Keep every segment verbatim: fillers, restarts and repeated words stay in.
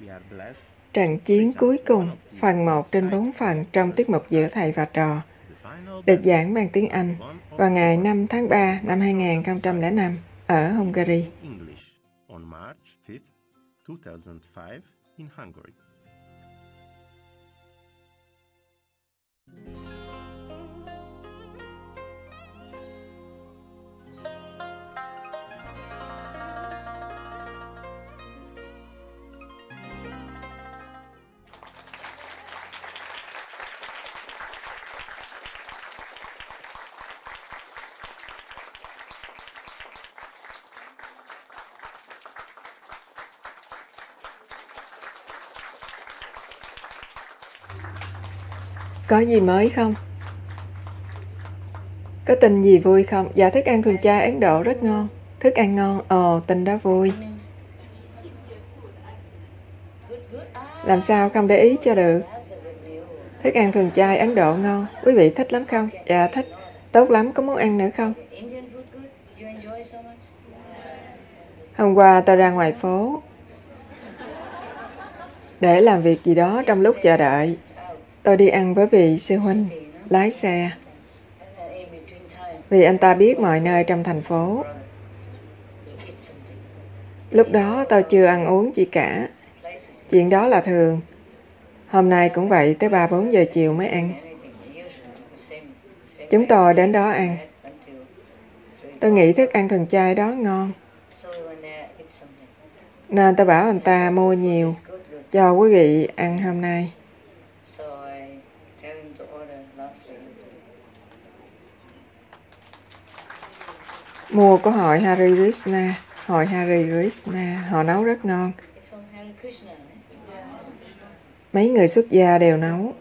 Trận chiến cuối cùng, phần một trên bốn phần trong tiết mục giữa thầy và trò, được giảng bằng tiếng Anh vào ngày năm tháng ba năm hai nghìn không trăm lẻ năm ở Hungary. Có gì mới không? Có tin gì vui không? Dạ, thức ăn thuần chay Ấn Độ rất ngon. Thức ăn ngon, ồ, tin đó vui. Làm sao không để ý cho được? Thức ăn thuần chay Ấn Độ ngon. Quý vị thích lắm không? Dạ, thích. Tốt lắm, có muốn ăn nữa không? Hôm qua tôi ra ngoài phố để làm việc gì đó trong lúc chờ đợi. Tôi đi ăn với vị sư huynh, lái xe. Vì anh ta biết mọi nơi trong thành phố. Lúc đó tôi chưa ăn uống gì cả. Chuyện đó là thường. Hôm nay cũng vậy, tới ba bốn giờ chiều mới ăn. Chúng tôi đến đó ăn. Tôi nghĩ thức ăn thuần chay đó ngon. Nên tôi bảo anh ta mua nhiều cho quý vị ăn hôm nay. Mua của hội Hare Krishna. Hội Hare Krishna, họ nấu rất ngon. Mấy người xuất gia đều nấu.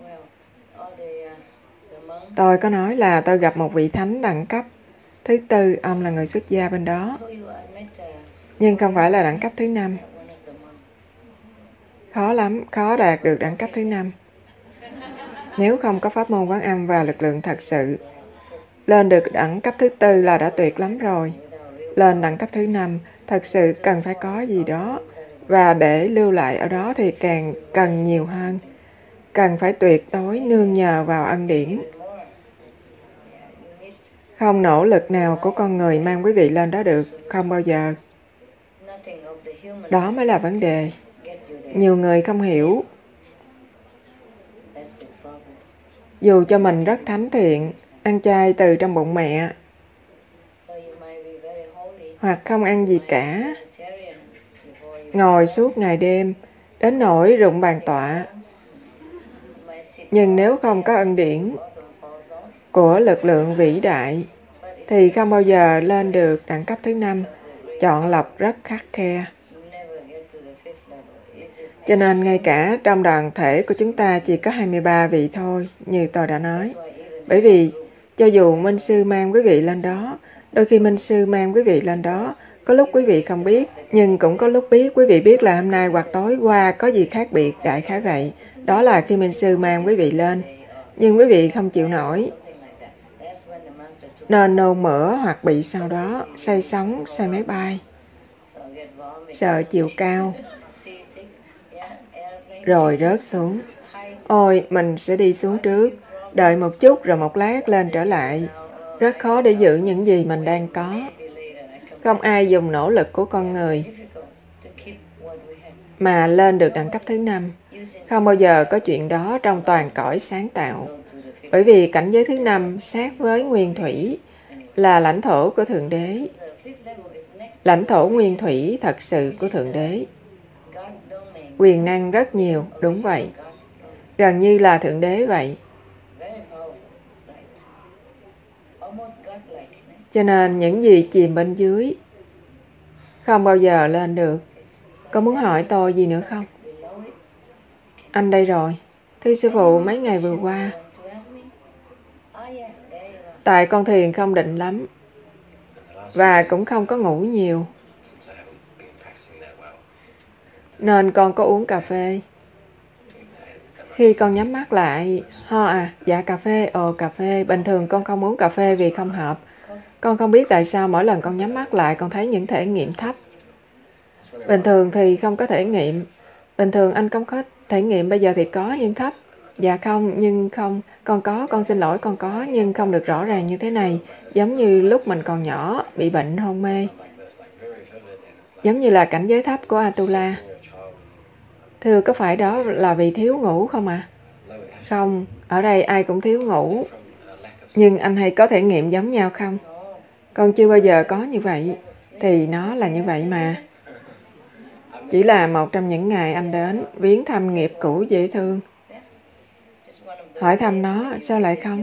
Tôi có nói là tôi gặp một vị thánh đẳng cấp thứ tư, ông là người xuất gia bên đó. Nhưng không phải là đẳng cấp thứ năm. Khó lắm, khó đạt được đẳng cấp thứ năm. Nếu không có pháp môn quán âm và lực lượng thật sự, lên được đẳng cấp thứ tư là đã tuyệt lắm rồi. Lên đẳng cấp thứ năm, thật sự cần phải có gì đó. Và để lưu lại ở đó thì càng cần nhiều hơn. Cần phải tuyệt đối nương nhờ vào ân điển. Không nỗ lực nào của con người mang quý vị lên đó được, không bao giờ. Đó mới là vấn đề. Nhiều người không hiểu. Dù cho mình rất thánh thiện, ăn chay từ trong bụng mẹ, hoặc không ăn gì cả, ngồi suốt ngày đêm, đến nỗi rụng bàn tọa. Nhưng nếu không có ân điển của lực lượng vĩ đại, thì không bao giờ lên được đẳng cấp thứ năm. Chọn lọc rất khắt khe. Cho nên ngay cả trong đoàn thể của chúng ta chỉ có hai mươi ba vị thôi, như tôi đã nói. Bởi vì cho dù Minh Sư mang quý vị lên đó, đôi khi Minh Sư mang quý vị lên đó, có lúc quý vị không biết, nhưng cũng có lúc biết. Quý vị biết là hôm nay hoặc tối qua có gì khác biệt, đại khái vậy. Đó là khi Minh Sư mang quý vị lên. Nhưng quý vị không chịu nổi, nên nôn mửa hoặc bị sau đó say sóng, say máy bay, sợ chiều cao, rồi rớt xuống. Ôi, mình sẽ đi xuống trước, đợi một chút rồi một lát lên trở lại. Rất khó để giữ những gì mình đang có. Không ai dùng nỗ lực của con người mà lên được đẳng cấp thứ năm. Không bao giờ có chuyện đó trong toàn cõi sáng tạo. Bởi vì cảnh giới thứ năm sát với nguyên thủy là lãnh thổ của Thượng Đế. Lãnh thổ nguyên thủy thật sự của Thượng Đế. Quyền năng rất nhiều, đúng vậy. Gần như là Thượng Đế vậy. Cho nên những gì chìm bên dưới không bao giờ lên được. Có muốn hỏi tôi gì nữa không? Anh đây rồi. Thưa sư phụ, mấy ngày vừa qua, tại con thiền không định lắm và cũng không có ngủ nhiều, nên con có uống cà phê. Khi con nhắm mắt lại, ho à, dạ cà phê, ồ cà phê. Bình thường con không uống cà phê vì không hợp. Con không biết tại sao mỗi lần con nhắm mắt lại con thấy những thể nghiệm thấp. Bình thường thì không có thể nghiệm. Bình thường anh không có thể nghiệm, bây giờ thì có nhưng thấp. Dạ không, nhưng không. Con có, con xin lỗi, con có, nhưng không được rõ ràng như thế này. Giống như lúc mình còn nhỏ, bị bệnh hôn mê. Giống như là cảnh giới thấp của Atula. Thưa, có phải đó là vì thiếu ngủ không ạ? À? Không, ở đây ai cũng thiếu ngủ. Nhưng anh hay có thể nghiệm giống nhau không? Con chưa bao giờ có như vậy. Thì nó là như vậy mà. Chỉ là một trong những ngày anh đến, viếng thăm nghiệp cũ dễ thương. Hỏi thăm nó, sao lại không?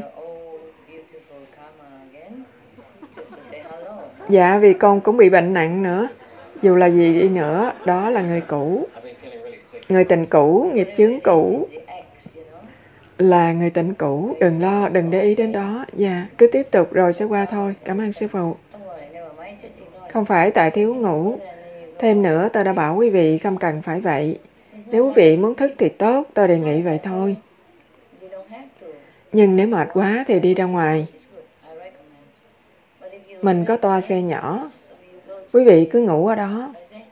Dạ, vì con cũng bị bệnh nặng nữa. Dù là gì đi nữa, đó là người cũ. Người tình cũ, nghiệp chướng cũ. Là người tình cũ, đừng lo, đừng để ý đến đó. Dạ, cứ tiếp tục rồi sẽ qua thôi. Cảm ơn sư phụ. Không phải tại thiếu ngủ. Thêm nữa, tôi đã bảo quý vị không cần phải vậy. Nếu quý vị muốn thức thì tốt, tôi đề nghị vậy thôi. Nhưng nếu mệt quá thì đi ra ngoài. Mình có toa xe nhỏ. Quý vị cứ ngủ ở đó.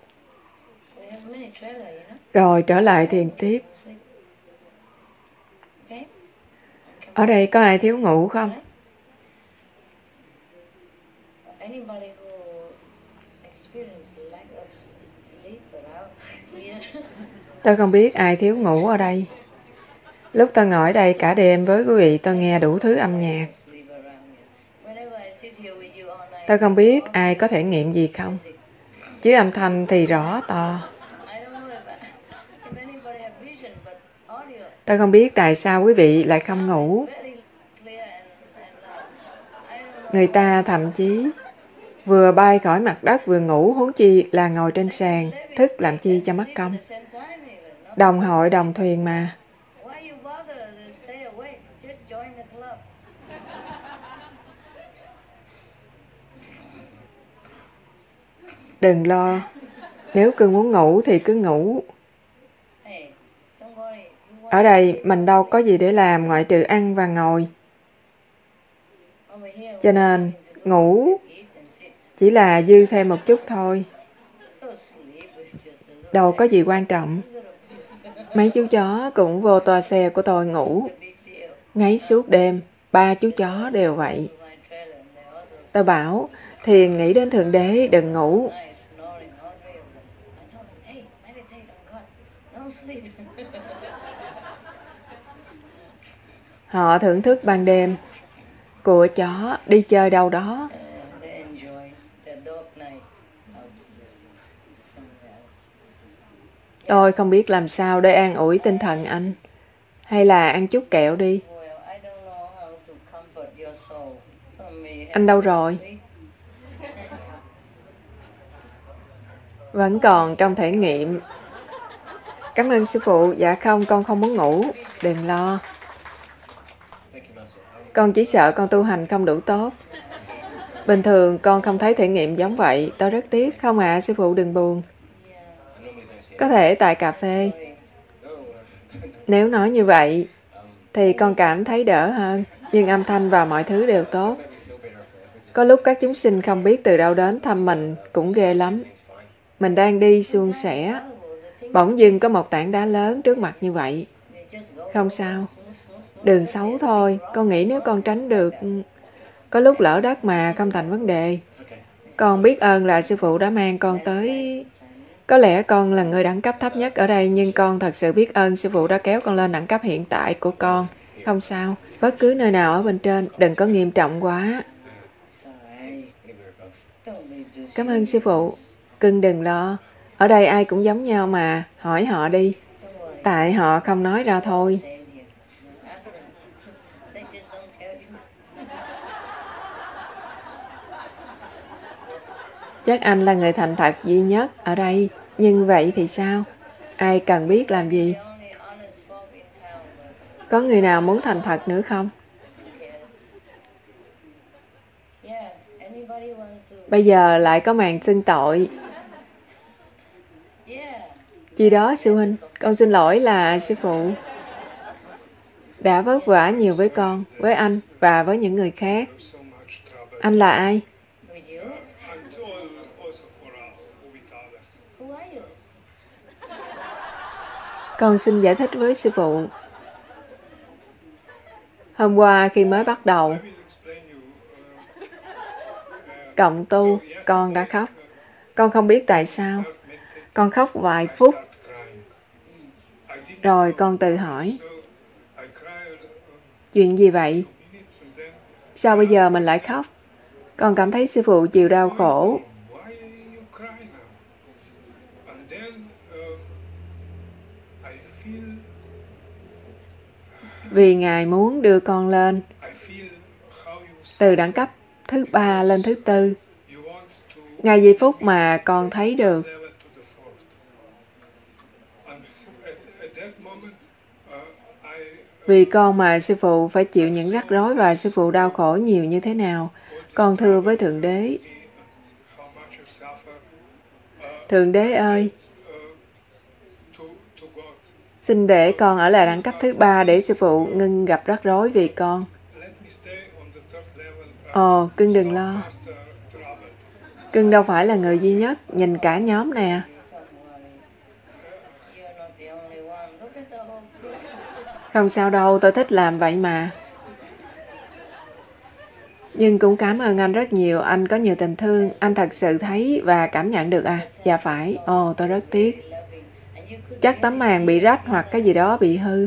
Rồi trở lại thiền tiếp. Ở đây có ai thiếu ngủ không? Tôi không biết ai thiếu ngủ ở đây. Lúc tôi ngồi ở đây cả đêm với quý vị, tôi nghe đủ thứ âm nhạc. Tôi không biết ai có thể nghiệm gì không. Chứ âm thanh thì rõ to. Tôi không biết tại sao quý vị lại không ngủ. Người ta thậm chí vừa bay khỏi mặt đất vừa ngủ, huống chi là ngồi trên sàn, thức làm chi cho mất công. Đồng hội đồng thuyền mà. Đừng lo. Nếu cứ muốn ngủ thì cứ ngủ. Ở đây mình đâu có gì để làm ngoại trừ ăn và ngồi. Cho nên ngủ chỉ là dư thêm một chút thôi. Đâu có gì quan trọng. Mấy chú chó cũng vô toa xe của tôi ngủ. Ngáy suốt đêm. Ba chú chó đều vậy. Tôi bảo, thiền nghĩ đến Thượng Đế, đừng ngủ. Họ thưởng thức ban đêm. Của chó đi chơi đâu đó. Tôi không biết làm sao để an ủi tinh thần anh. Hay là ăn chút kẹo đi. Anh đâu rồi? Vẫn còn trong thể nghiệm. Cảm ơn sư phụ. Dạ không, con không muốn ngủ. Đừng lo. Con chỉ sợ con tu hành không đủ tốt. Bình thường con không thấy thể nghiệm giống vậy. Tôi rất tiếc. Không ạ, à, sư phụ đừng buồn. Có thể tại cà phê. Nếu nói như vậy, thì con cảm thấy đỡ hơn. Nhưng âm thanh và mọi thứ đều tốt. Có lúc các chúng sinh không biết từ đâu đến thăm mình cũng ghê lắm. Mình đang đi suôn sẻ. Bỗng dưng có một tảng đá lớn trước mặt như vậy. Không sao. Đường xấu thôi. Con nghĩ nếu con tránh được... Có lúc lỡ đất mà không thành vấn đề. Con biết ơn là sư phụ đã mang con tới... Có lẽ con là người đẳng cấp thấp nhất ở đây, nhưng con thật sự biết ơn sư phụ đã kéo con lên đẳng cấp hiện tại của con. Không sao. Bất cứ nơi nào ở bên trên, đừng có nghiêm trọng quá. Cảm ơn sư phụ. Cưng đừng lo. Ở đây ai cũng giống nhau mà. Hỏi họ đi. Tại họ không nói ra thôi. Chắc anh là người thành thật duy nhất ở đây. Nhưng vậy thì sao? Ai cần biết làm gì? Có người nào muốn thành thật nữa không? Bây giờ lại có màn xưng tội. Chi đó sư huynh, con xin lỗi là sư phụ. Đã vất vả nhiều với con, với anh và với những người khác. Anh là ai? Con xin giải thích với sư phụ. Hôm qua khi mới bắt đầu cộng tu, con đã khóc. Con không biết tại sao. Con khóc vài phút. Rồi con tự hỏi, chuyện gì vậy? Sao bây giờ mình lại khóc? Con cảm thấy sư phụ chịu đau khổ. Vì Ngài muốn đưa con lên từ đẳng cấp thứ ba lên thứ tư. Ngay giây phút mà con thấy được. Vì con mà sư phụ phải chịu những rắc rối và sư phụ đau khổ nhiều như thế nào. Con thưa với Thượng Đế, Thượng Đế ơi, xin để con ở lại đẳng cấp thứ ba để sư phụ ngưng gặp rắc rối vì con. Ồ, cưng đừng lo. Cưng đâu phải là người duy nhất, nhìn cả nhóm nè. Không sao đâu, tôi thích làm vậy mà. Nhưng cũng cảm ơn anh rất nhiều, anh có nhiều tình thương, anh thật sự thấy và cảm nhận được à? Dạ phải, ồ tôi rất tiếc. Chắc tấm màn bị rách hoặc cái gì đó bị hư.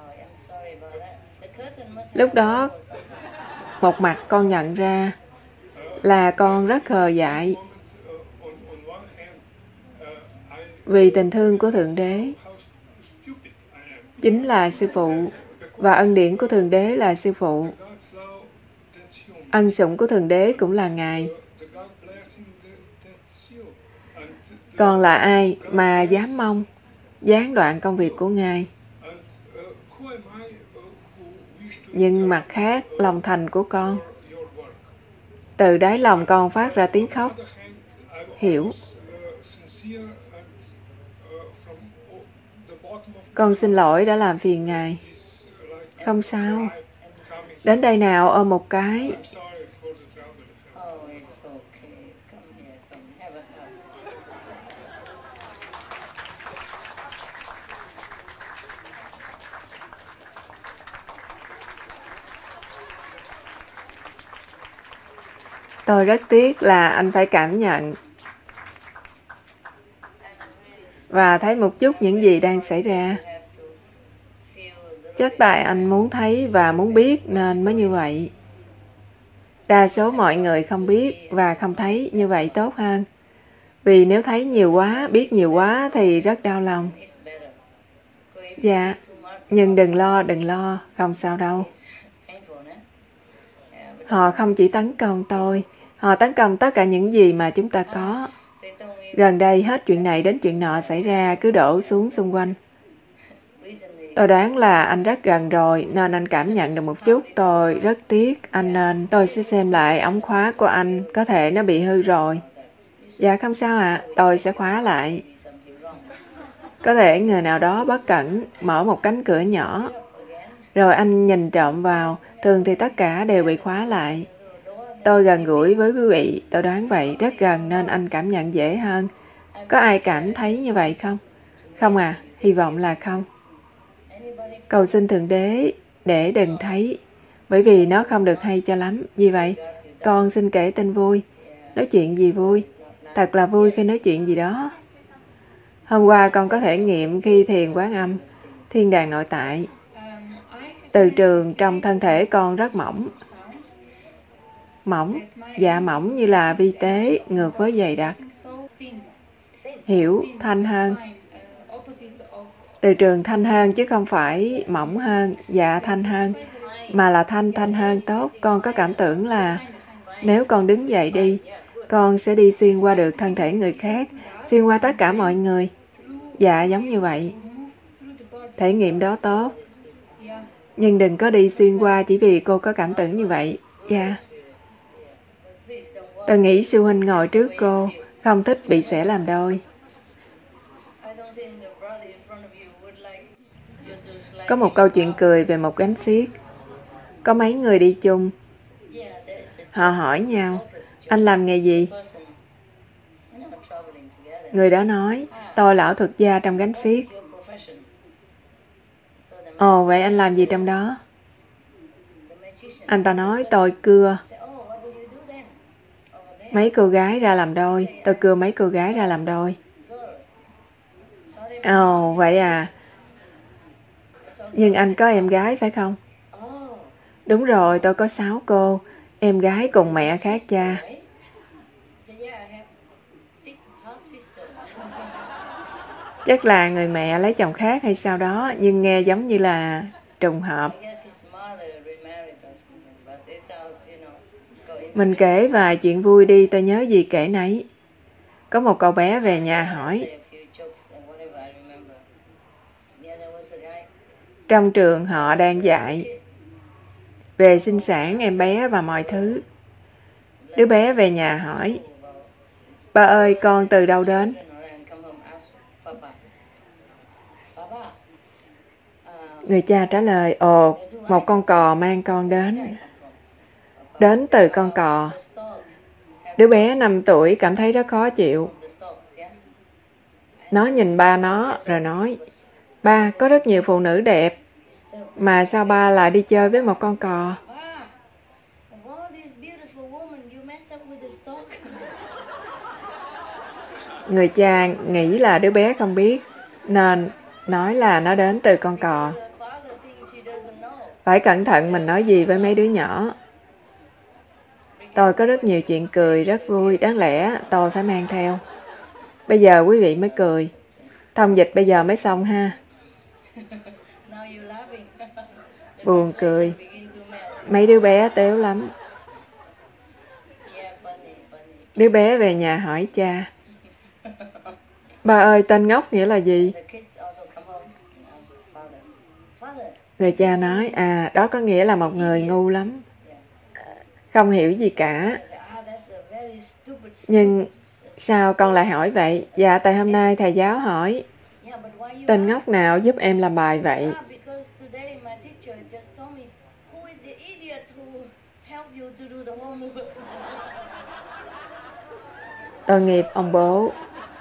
Lúc đó, một mặt con nhận ra là con rất khờ dại. Vì tình thương của Thượng Đế chính là sư phụ, và ân điển của Thượng Đế là sư phụ. Ân sủng của Thượng Đế cũng là Ngài. Còn là ai mà dám mong gián đoạn công việc của Ngài? Nhưng mặt khác, lòng thành của con. Từ đáy lòng con phát ra tiếng khóc. Hiểu. Con xin lỗi đã làm phiền Ngài. Không sao. Đến đây nào, ôm một cái. Tôi rất tiếc là anh phải cảm nhận và thấy một chút những gì đang xảy ra. Chắc tại anh muốn thấy và muốn biết nên mới như vậy. Đa số mọi người không biết và không thấy như vậy tốt hơn. Vì nếu thấy nhiều quá, biết nhiều quá thì rất đau lòng. Dạ, nhưng đừng lo, đừng lo, không sao đâu. Họ không chỉ tấn công tôi, họ tấn công tất cả những gì mà chúng ta có. Gần đây hết chuyện này đến chuyện nọ xảy ra cứ đổ xuống xung quanh. Tôi đoán là anh rất gần rồi nên anh cảm nhận được một chút. Tôi rất tiếc anh nên tôi sẽ xem lại ống khóa của anh. Có thể nó bị hư rồi. Dạ không sao ạ, à. Tôi sẽ khóa lại. Có thể người nào đó bất cẩn mở một cánh cửa nhỏ. Rồi anh nhìn trộm vào. Thường thì tất cả đều bị khóa lại. Tôi gần gũi với quý vị. Tôi đoán vậy rất gần nên anh cảm nhận dễ hơn. Có ai cảm thấy như vậy không? Không à, hy vọng là không. Cầu xin Thượng Đế để đừng thấy, bởi vì nó không được hay cho lắm. Vì vậy, con xin kể tin vui. Nói chuyện gì vui? Thật là vui khi nói chuyện gì đó. Hôm qua con có thể nghiệm khi thiền Quán Âm, thiên đàng nội tại. Từ trường trong thân thể con rất mỏng. Mỏng, dạ mỏng như là vi tế, ngược với dày đặc. Hiểu, thanh hơn. Từ trường thanh hơn chứ không phải mỏng hơn, dạ thanh hơn, mà là thanh thanh hơn tốt. Con có cảm tưởng là nếu con đứng dậy đi, con sẽ đi xuyên qua được thân thể người khác, xuyên qua tất cả mọi người. Dạ giống như vậy. Thể nghiệm đó tốt. Nhưng đừng có đi xuyên qua chỉ vì cô có cảm tưởng như vậy. Dạ. Tôi nghĩ sư huynh ngồi trước cô, không thích bị xẻ làm đôi. Có một câu chuyện cười về một gánh xiếc. Có mấy người đi chung. Họ hỏi nhau, anh làm nghề gì? Người đó nói, tôi là ảo thuật gia trong gánh xiếc. Ồ, vậy anh làm gì trong đó? Anh ta nói tôi cưa mấy cô gái ra làm đôi. Tôi cưa mấy cô gái ra làm đôi. Ồ, vậy à. Nhưng anh có em gái phải không? Đúng rồi, tôi có sáu cô. Em gái cùng mẹ khác cha. Chắc là người mẹ lấy chồng khác hay sao đó, nhưng nghe giống như là trùng hợp. Mình kể vài chuyện vui đi, tôi nhớ gì kể nấy. Có một cậu bé về nhà hỏi. Trong trường họ đang dạy về sinh sản em bé và mọi thứ. Đứa bé về nhà hỏi. Ba ơi, con từ đâu đến? Người cha trả lời, ồ, một con cò mang con đến. Đến từ con cò. Đứa bé năm tuổi cảm thấy rất khó chịu. Nó nhìn ba nó rồi nói, ba, có rất nhiều phụ nữ đẹp, mà sao ba lại đi chơi với một con cò? Người cha nghĩ là đứa bé không biết, nên nói là nó đến từ con cò. Phải cẩn thận mình nói gì với mấy đứa nhỏ. Tôi có rất nhiều chuyện cười, rất vui, đáng lẽ tôi phải mang theo. Bây giờ quý vị mới cười. Thông dịch bây giờ mới xong ha. Buồn cười. Mấy đứa bé tếu lắm. Đứa bé về nhà hỏi cha. Ba ơi, tên ngốc nghĩa là gì? Người cha nói, à, đó có nghĩa là một người ngu lắm. Không hiểu gì cả. Nhưng sao con lại hỏi vậy? Dạ, tại hôm nay thầy giáo hỏi. Tên ngốc nào giúp em làm bài vậy? Tội nghiệp ông bố.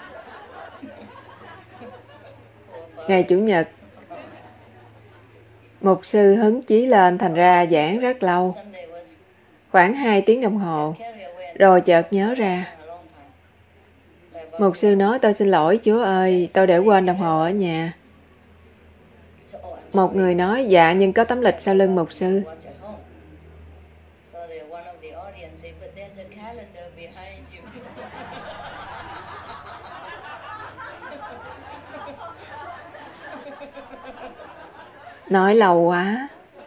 Ngày Chủ nhật, mục sư hứng chí lên, thành ra giảng rất lâu. Khoảng hai tiếng đồng hồ. Rồi chợt nhớ ra. Mục sư nói, tôi xin lỗi Chúa ơi, tôi để quên đồng hồ ở nhà. Một người nói, dạ, nhưng có tấm lịch sau lưng mục sư. Nói lâu quá.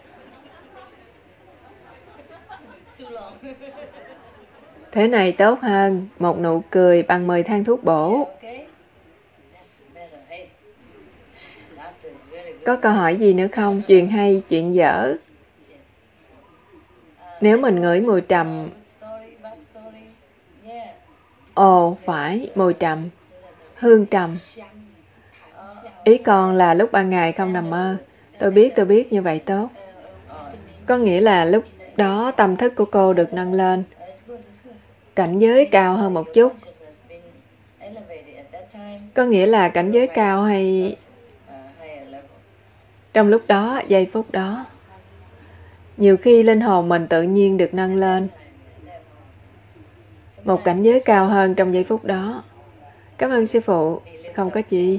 Thế này tốt hơn, một nụ cười bằng mười thang thuốc bổ. Có câu hỏi gì nữa không? Chuyện hay, chuyện dở. Nếu mình ngửi mùi trầm. Ồ, phải, mùi trầm. Hương trầm. Ý con là lúc ban ngày không nằm mơ. Tôi biết, tôi biết như vậy tốt. Có nghĩa là lúc đó tâm thức của cô được nâng lên. Cảnh giới cao hơn một chút. Có nghĩa là cảnh giới cao hay... Trong lúc đó, giây phút đó. Nhiều khi linh hồn mình tự nhiên được nâng lên. Một cảnh giới cao hơn trong giây phút đó. Cảm ơn sư phụ. Không có gì.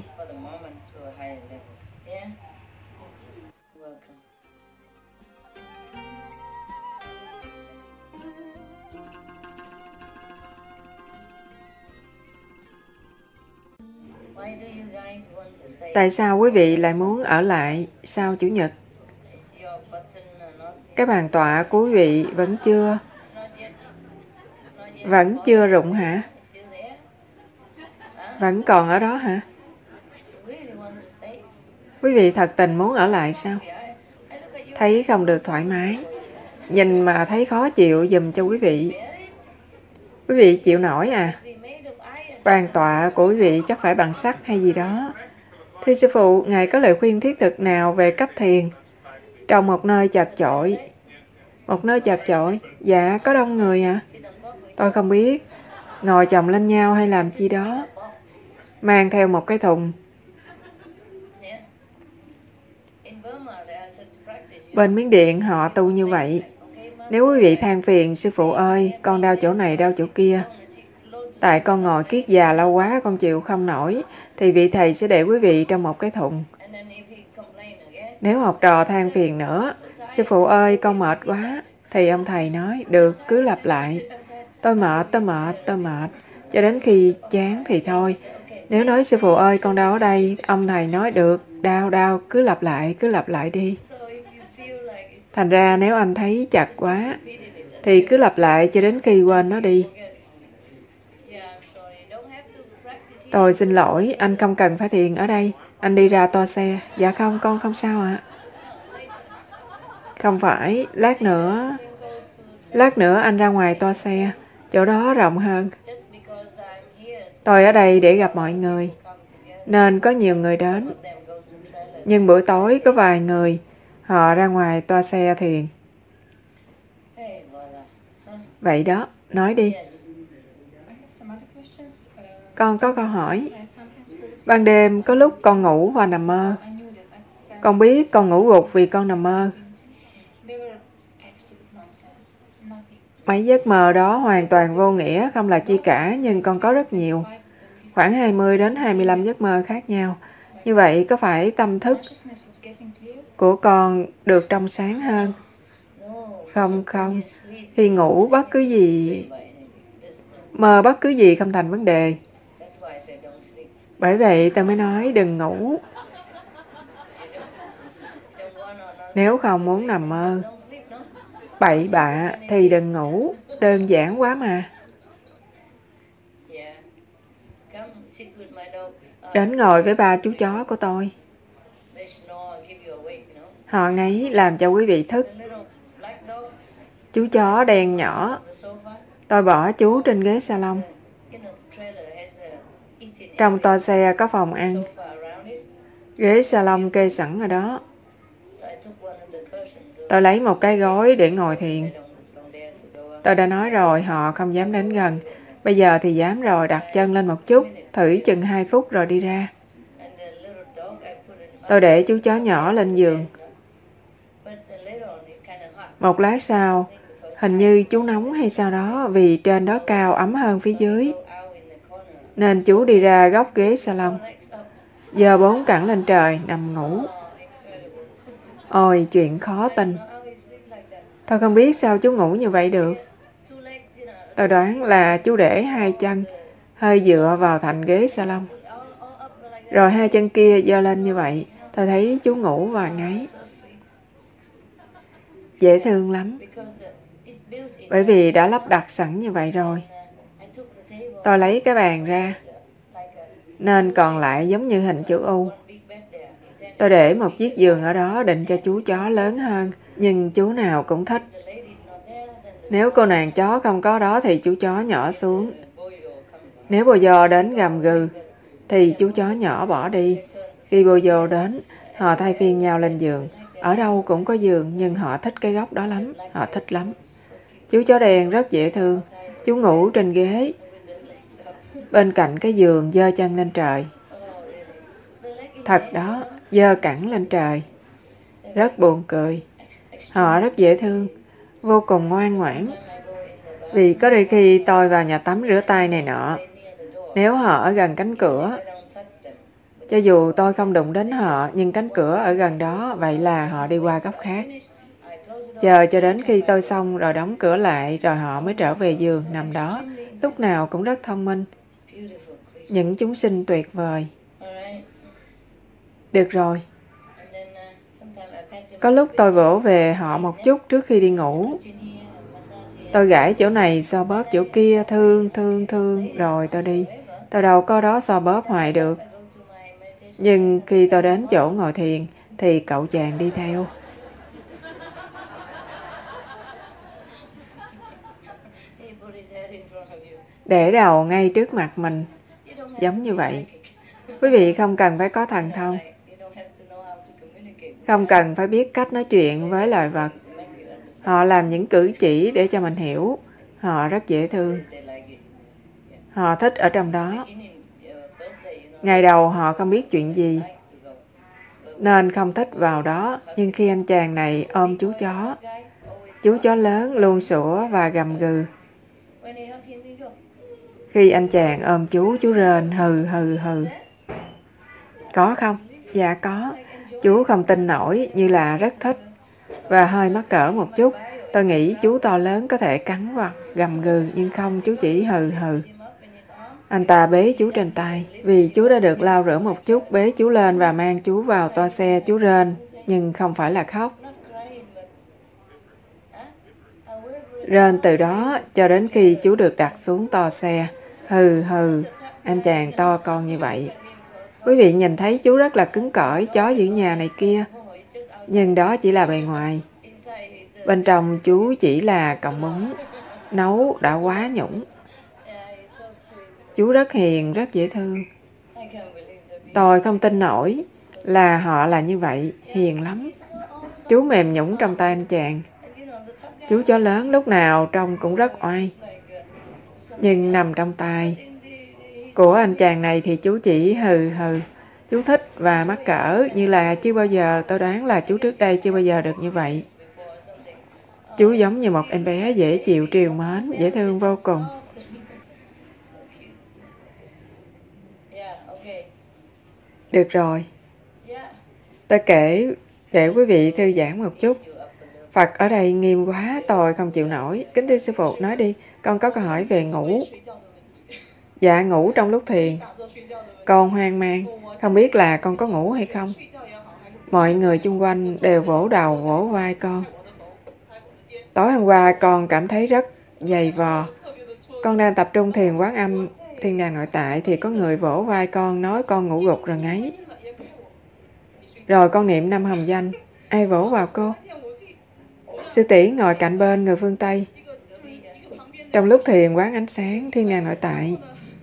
Tại sao quý vị lại muốn ở lại sau Chủ nhật? Cái bàn tọa của quý vị vẫn chưa vẫn chưa rụng hả? Vẫn còn ở đó hả? Quý vị thật tình muốn ở lại sao? Thấy không được thoải mái. Nhìn mà thấy khó chịu giùm cho quý vị. Quý vị chịu nổi à? Bàn tọa của quý vị chắc phải bằng sắt hay gì đó. Thưa sư phụ, Ngài có lời khuyên thiết thực nào về cách thiền? Trong một nơi chật chội. Một nơi chật chội? Dạ, có đông người à? Tôi không biết. Ngồi chồng lên nhau hay làm chi đó. Mang theo một cái thùng. Bên Miến Điện họ tu như vậy. Nếu quý vị than phiền, sư phụ ơi, con đau chỗ này, đau chỗ kia, tại con ngồi kiết già lâu quá, con chịu không nổi, thì vị thầy sẽ để quý vị trong một cái thùng. Nếu học trò than phiền nữa, sư phụ ơi, con mệt quá, thì ông thầy nói, được, cứ lặp lại. Tôi mệt, tôi mệt, tôi mệt, cho đến khi chán thì thôi. Nếu nói sư phụ ơi, con đau ở đây, ông thầy nói được, đau, đau, cứ lặp lại, cứ lặp lại đi. Thành ra nếu anh thấy chặt quá, thì cứ lặp lại cho đến khi quên nó đi. Tôi xin lỗi, anh không cần phải thiền ở đây. Anh đi ra toa xe. Dạ không, con không sao ạ. À. Không phải, lát nữa... Lát nữa anh ra ngoài toa xe. Chỗ đó rộng hơn. Tôi ở đây để gặp mọi người, nên có nhiều người đến. Nhưng buổi tối có vài người, họ ra ngoài toa xe thiền. Vậy đó, nói đi. Con có câu hỏi. Ban đêm có lúc con ngủ và nằm mơ. Con biết con ngủ gục vì con nằm mơ. Mấy giấc mơ đó hoàn toàn vô nghĩa, không là chi cả, nhưng con có rất nhiều. Khoảng hai mươi đến hai mươi lăm giấc mơ khác nhau. Như vậy có phải tâm thức của con được trong sáng hơn? Không, không. Khi ngủ bất cứ gì, mơ bất cứ gì không thành vấn đề. Bởi vậy tôi mới nói đừng ngủ. Nếu không muốn nằm mơ bậy bạ thì đừng ngủ. Đơn giản quá mà. Đến ngồi với ba chú chó của tôi. Họ ngáy làm cho quý vị thức. Chú chó đen nhỏ. Tôi bỏ chú trên ghế salon. Trong toa xe có phòng ăn. Ghế salon kê sẵn ở đó. Tôi lấy một cái gối để ngồi thiền. Tôi đã nói rồi, họ không dám đến gần. Bây giờ thì dám rồi, đặt chân lên một chút, thử chừng hai phút rồi đi ra. Tôi để chú chó nhỏ lên giường. Một lát sau, hình như chú nóng hay sao đó, vì trên đó cao ấm hơn phía dưới. Nên chú đi ra góc ghế salon. Giơ bốn cẳng lên trời, nằm ngủ. Ôi, chuyện khó tin. Tôi không biết sao chú ngủ như vậy được. Tôi đoán là chú để hai chân hơi dựa vào thành ghế salon. Rồi hai chân kia giơ lên như vậy. Tôi thấy chú ngủ và ngáy. Dễ thương lắm. Bởi vì đã lắp đặt sẵn như vậy rồi. Tôi lấy cái bàn ra, nên còn lại giống như hình chữ U. Tôi để một chiếc giường ở đó định cho chú chó lớn hơn, nhưng chú nào cũng thích. Nếu cô nàng chó không có đó thì chú chó nhỏ xuống. Nếu bồ dô đến gầm gừ, thì chú chó nhỏ bỏ đi. Khi bồ dô đến, họ thay phiên nhau lên giường. Ở đâu cũng có giường, nhưng họ thích cái góc đó lắm. Họ thích lắm. Chú chó đen rất dễ thương. Chú ngủ trên ghế, bên cạnh cái giường, giơ chân lên trời. Thật đó, giơ cẳng lên trời. Rất buồn cười. Họ rất dễ thương, vô cùng ngoan ngoãn. Vì có đôi khi tôi vào nhà tắm rửa tay này nọ. Nếu họ ở gần cánh cửa, cho dù tôi không đụng đến họ, nhưng cánh cửa ở gần đó, vậy là họ đi qua góc khác. Chờ cho đến khi tôi xong rồi đóng cửa lại, rồi họ mới trở về giường nằm đó. Lúc nào cũng rất thông minh. Những chúng sinh tuyệt vời. Được rồi. Có lúc tôi vỗ về họ một chút trước khi đi ngủ. Tôi gãi chỗ này, xoa bóp chỗ kia, thương, thương, thương, rồi tôi đi. Tôi đâu có đó xoa bóp hoài được. Nhưng khi tôi đến chỗ ngồi thiền, thì cậu chàng đi theo. Để đầu ngay trước mặt mình. Giống như vậy. Quý vị không cần phải có thần thông. Không cần phải biết cách nói chuyện với loài vật. Họ làm những cử chỉ để cho mình hiểu. Họ rất dễ thương. Họ thích ở trong đó. Ngày đầu họ không biết chuyện gì. nên không thích vào đó. Nhưng khi anh chàng này ôm chú chó, chú chó lớn luôn sủa và gầm gừ. Khi anh chàng ôm chú, chú rên hừ hừ hừ. Có không? Dạ có. Chú không tin nổi, như là rất thích và hơi mắc cỡ một chút. Tôi nghĩ chú to lớn có thể cắn hoặc gầm gừ, nhưng không, chú chỉ hừ hừ. Anh ta bế chú trên tay. Vì chú đã được lau rửa một chút, bế chú lên và mang chú vào toa xe. Chú rên, nhưng không phải là khóc. Rên từ đó cho đến khi chú được đặt xuống toa xe. Hừ hừ, anh chàng to con như vậy. Quý vị nhìn thấy chú rất là cứng cỏi, chó giữ nhà này kia. Nhưng đó chỉ là bề ngoài. Bên trong chú chỉ là cọng bún, nấu đã quá nhũng. Chú rất hiền, rất dễ thương. Tôi không tin nổi là họ là như vậy, hiền lắm. Chú mềm nhũng trong tay anh chàng. Chú chó lớn lúc nào trông cũng rất oai. Nhưng nằm trong tay của anh chàng này thì chú chỉ hừ hừ. Chú thích và mắc cỡ, như là chưa bao giờ, tôi đoán là chú trước đây chưa bao giờ được như vậy. Chú giống như một em bé dễ chịu, trìu mến, dễ thương vô cùng. Được rồi. Tôi kể để quý vị thư giãn một chút. Phật ở đây nghiêm quá, tôi không chịu nổi. Kính thưa sư phụ, nói đi, con có câu hỏi về ngủ. Dạ, ngủ trong lúc thiền. Con hoang mang, không biết là con có ngủ hay không. Mọi người chung quanh đều vỗ đầu, vỗ vai con. Tối hôm qua con cảm thấy rất dày vò. Con đang tập trung thiền quán âm, thiên đàng nội tại, thì có người vỗ vai con, nói con ngủ gục rồi ngáy. Rồi con niệm năm hồng danh. Ai vỗ vào cô? Sư tỷ ngồi cạnh bên, người phương Tây. Trong lúc thiền quán ánh sáng, thiên đàng nội tại,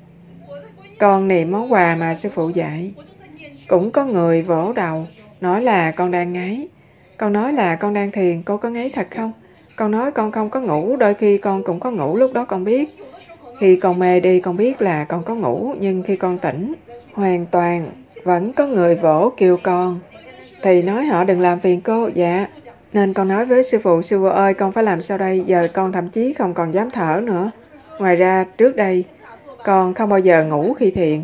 con niệm món quà mà sư phụ dạy. Cũng có người vỗ đầu, nói là con đang ngáy. Con nói là con đang thiền, cô có ngáy thật không? Con nói con không có ngủ, đôi khi con cũng có ngủ, lúc đó con biết. Khi con mê đi, con biết là con có ngủ, nhưng khi con tỉnh, hoàn toàn, vẫn có người vỗ kêu con. Thì nói họ đừng làm phiền cô. Dạ. Nên con nói với sư phụ, sư phụ ơi, con phải làm sao đây? Giờ con thậm chí không còn dám thở nữa. Ngoài ra, trước đây, con không bao giờ ngủ khi thiền.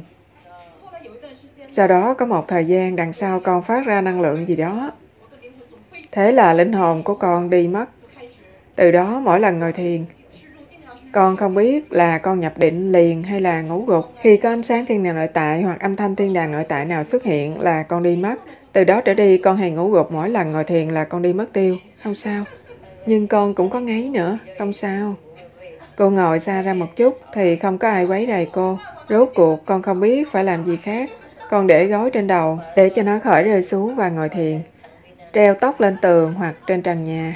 Sau đó có một thời gian đằng sau con phát ra năng lượng gì đó. Thế là linh hồn của con đi mất. Từ đó mỗi lần ngồi thiền, con không biết là con nhập định liền hay là ngủ gục. Khi có ánh sáng thiên đàng nội tại hoặc âm thanh thiên đàng nội tại nào xuất hiện là con đi mất. Từ đó trở đi con hay ngủ gục, mỗi lần ngồi thiền là con đi mất tiêu. Không sao. Nhưng con cũng có ngáy nữa. Không sao. Cô ngồi xa ra một chút thì không có ai quấy rầy cô. Rốt cuộc con không biết phải làm gì khác. Con để gối trên đầu để cho nó khỏi rơi xuống và ngồi thiền. Treo tóc lên tường hoặc trên trần nhà.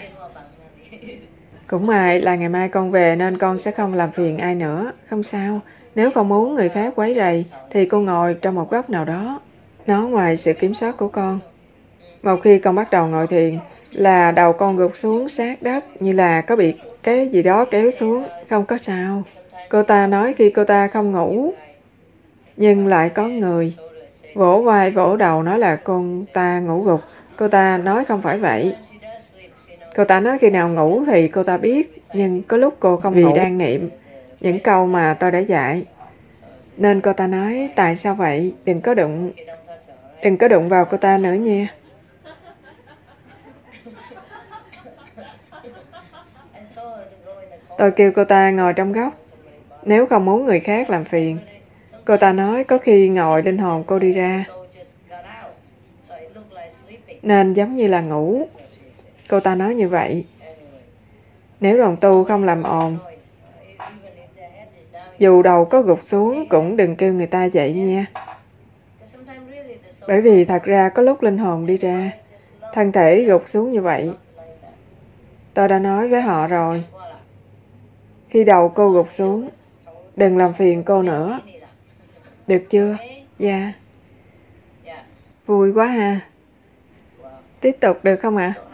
Cũng may là ngày mai con về nên con sẽ không làm phiền ai nữa. Không sao. Nếu con muốn người khác quấy rầy thì cô ngồi trong một góc nào đó. Nó ngoài sự kiểm soát của con. Một khi con bắt đầu ngồi thiền là đầu con gục xuống sát đất, như là có bị cái gì đó kéo xuống. Không có sao. Cô ta nói khi cô ta không ngủ, nhưng lại có người vỗ vai vỗ đầu nói là con ta ngủ gục. Cô ta nói không phải vậy. Cô ta nói khi nào ngủ thì cô ta biết, nhưng có lúc cô không vì ngủ. Đang niệm những câu mà tôi đã dạy. Nên cô ta nói, tại sao vậy? Đừng có đụng, đừng có đụng vào cô ta nữa nha. Tôi kêu cô ta ngồi trong góc, nếu không muốn người khác làm phiền. Cô ta nói có khi ngồi linh hồn cô đi ra, nên giống như là ngủ. Cô ta nói như vậy. Nếu đồng tu không làm ồn, dù đầu có gục xuống cũng đừng kêu người ta dậy nha. Bởi vì thật ra có lúc linh hồn đi ra, thân thể gục xuống như vậy. Tôi đã nói với họ rồi. Khi đầu cô gục xuống, đừng làm phiền cô nữa. Được chưa? Dạ. Vui quá ha. Tiếp tục được không ạ? À?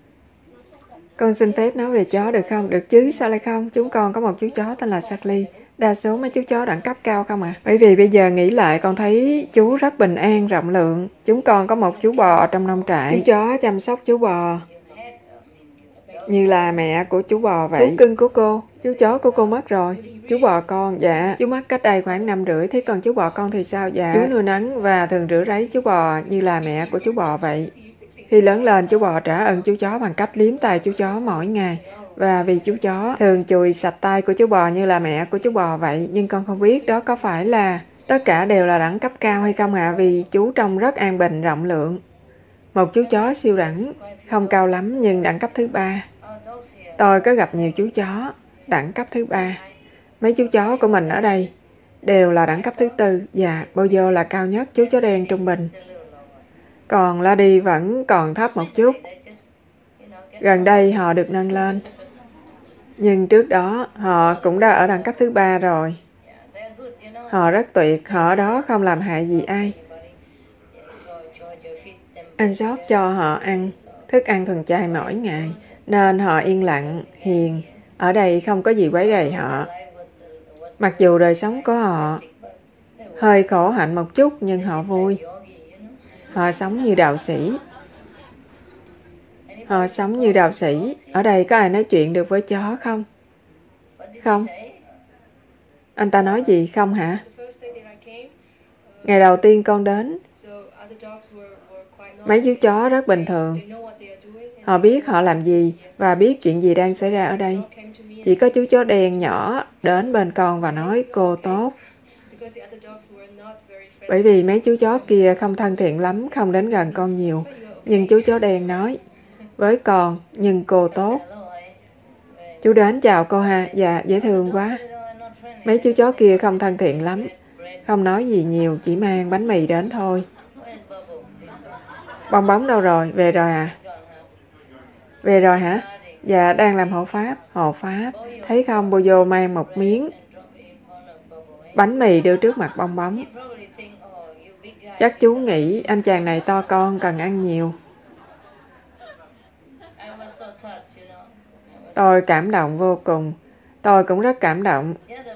Con xin phép nói về chó được không? Được chứ, sao lại không? Chúng con có một chú chó tên là Charlie. Đa số mấy chú chó đẳng cấp cao không à. Bởi vì bây giờ nghĩ lại con thấy chú rất bình an, rộng lượng. Chúng con có một chú bò trong nông trại. Chú chó chăm sóc chú bò như là mẹ của chú bò vậy. Chú cưng của cô, chú chó của cô mất rồi. Chú bò con, dạ, chú mất cách đây khoảng năm rưỡi. Thế còn chú bò con thì sao? Dạ, chú nuôi nấng và thường rửa ráy chú bò như là mẹ của chú bò vậy. Khi lớn lên, chú bò trả ơn chú chó bằng cách liếm tay chú chó mỗi ngày. Và vì chú chó thường chùi sạch tay của chú bò như là mẹ của chú bò vậy. Nhưng con không biết đó có phải là tất cả đều là đẳng cấp cao hay không ạ? À? Vì chú trông rất an bình, rộng lượng. Một chú chó siêu đẳng, không cao lắm nhưng đẳng cấp thứ ba. Tôi có gặp nhiều chú chó đẳng cấp thứ ba. Mấy chú chó của mình ở đây đều là đẳng cấp thứ tư và Bozo là cao nhất, chú chó đen trung bình. Còn Lady vẫn còn thấp một chút. Gần đây họ được nâng lên. Nhưng trước đó họ cũng đã ở đẳng cấp thứ ba rồi. Họ rất tuyệt, họ ở đó không làm hại gì ai. Anh George cho họ ăn thức ăn thuần chay mỗi ngày, nên họ yên lặng, hiền. Ở đây không có gì quấy rầy họ. Mặc dù đời sống của họ hơi khổ hạnh một chút, nhưng họ vui. Họ sống như đạo sĩ. Họ sống như đạo sĩ. Ở đây có ai nói chuyện được với chó không? Không. Anh ta nói gì không hả? Ngày đầu tiên con đến, mấy chú chó rất bình thường. Họ biết họ làm gì và biết chuyện gì đang xảy ra ở đây. Chỉ có chú chó đen nhỏ đến bên con và nói cô tốt. Bởi vì mấy chú chó kia không thân thiện lắm, không đến gần con nhiều. Nhưng chú chó đen nói với con, nhưng cô tốt. Chú đến chào cô ha, dạ dễ thương quá. Mấy chú chó kia không thân thiện lắm, không nói gì nhiều, chỉ mang bánh mì đến thôi. Bong bóng đâu rồi? Về rồi à? Về rồi hả? Dạ, đang làm hộ pháp. Hộ pháp. Thấy không, Bozo mang một miếng bánh mì đưa trước mặt bong bóng. Chắc chú nghĩ anh chàng này to con, cần ăn nhiều. Tôi cảm động vô cùng. Tôi cũng rất cảm động.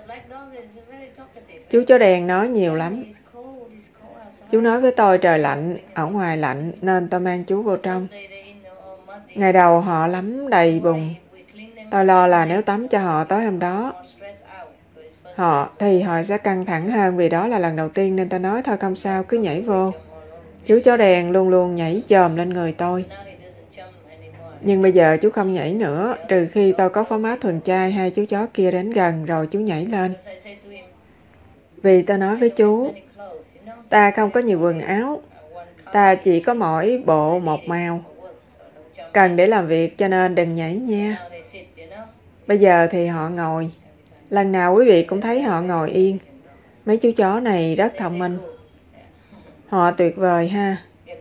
Chú chó đen nói nhiều lắm. Chú nói với tôi trời lạnh, ở ngoài lạnh nên tôi mang chú vô trong. Ngày đầu họ lắm đầy bùn. Tôi lo là nếu tắm cho họ tối hôm đó, họ thì họ sẽ căng thẳng hơn vì đó là lần đầu tiên nên tôi nói thôi không sao, cứ nhảy vô. Chú chó đen luôn luôn nhảy chồm lên người tôi. Nhưng bây giờ chú không nhảy nữa, trừ khi tôi có phó mát thuần chay hai chú chó kia đến gần rồi chú nhảy lên. Vì tôi nói với chú, ta không có nhiều quần áo, ta chỉ có mỗi bộ một màu. Cần để làm việc cho nên đừng nhảy nha. Bây giờ thì họ ngồi. Lần nào quý vị cũng thấy họ ngồi yên. Mấy chú chó này rất thông minh. Họ tuyệt vời ha.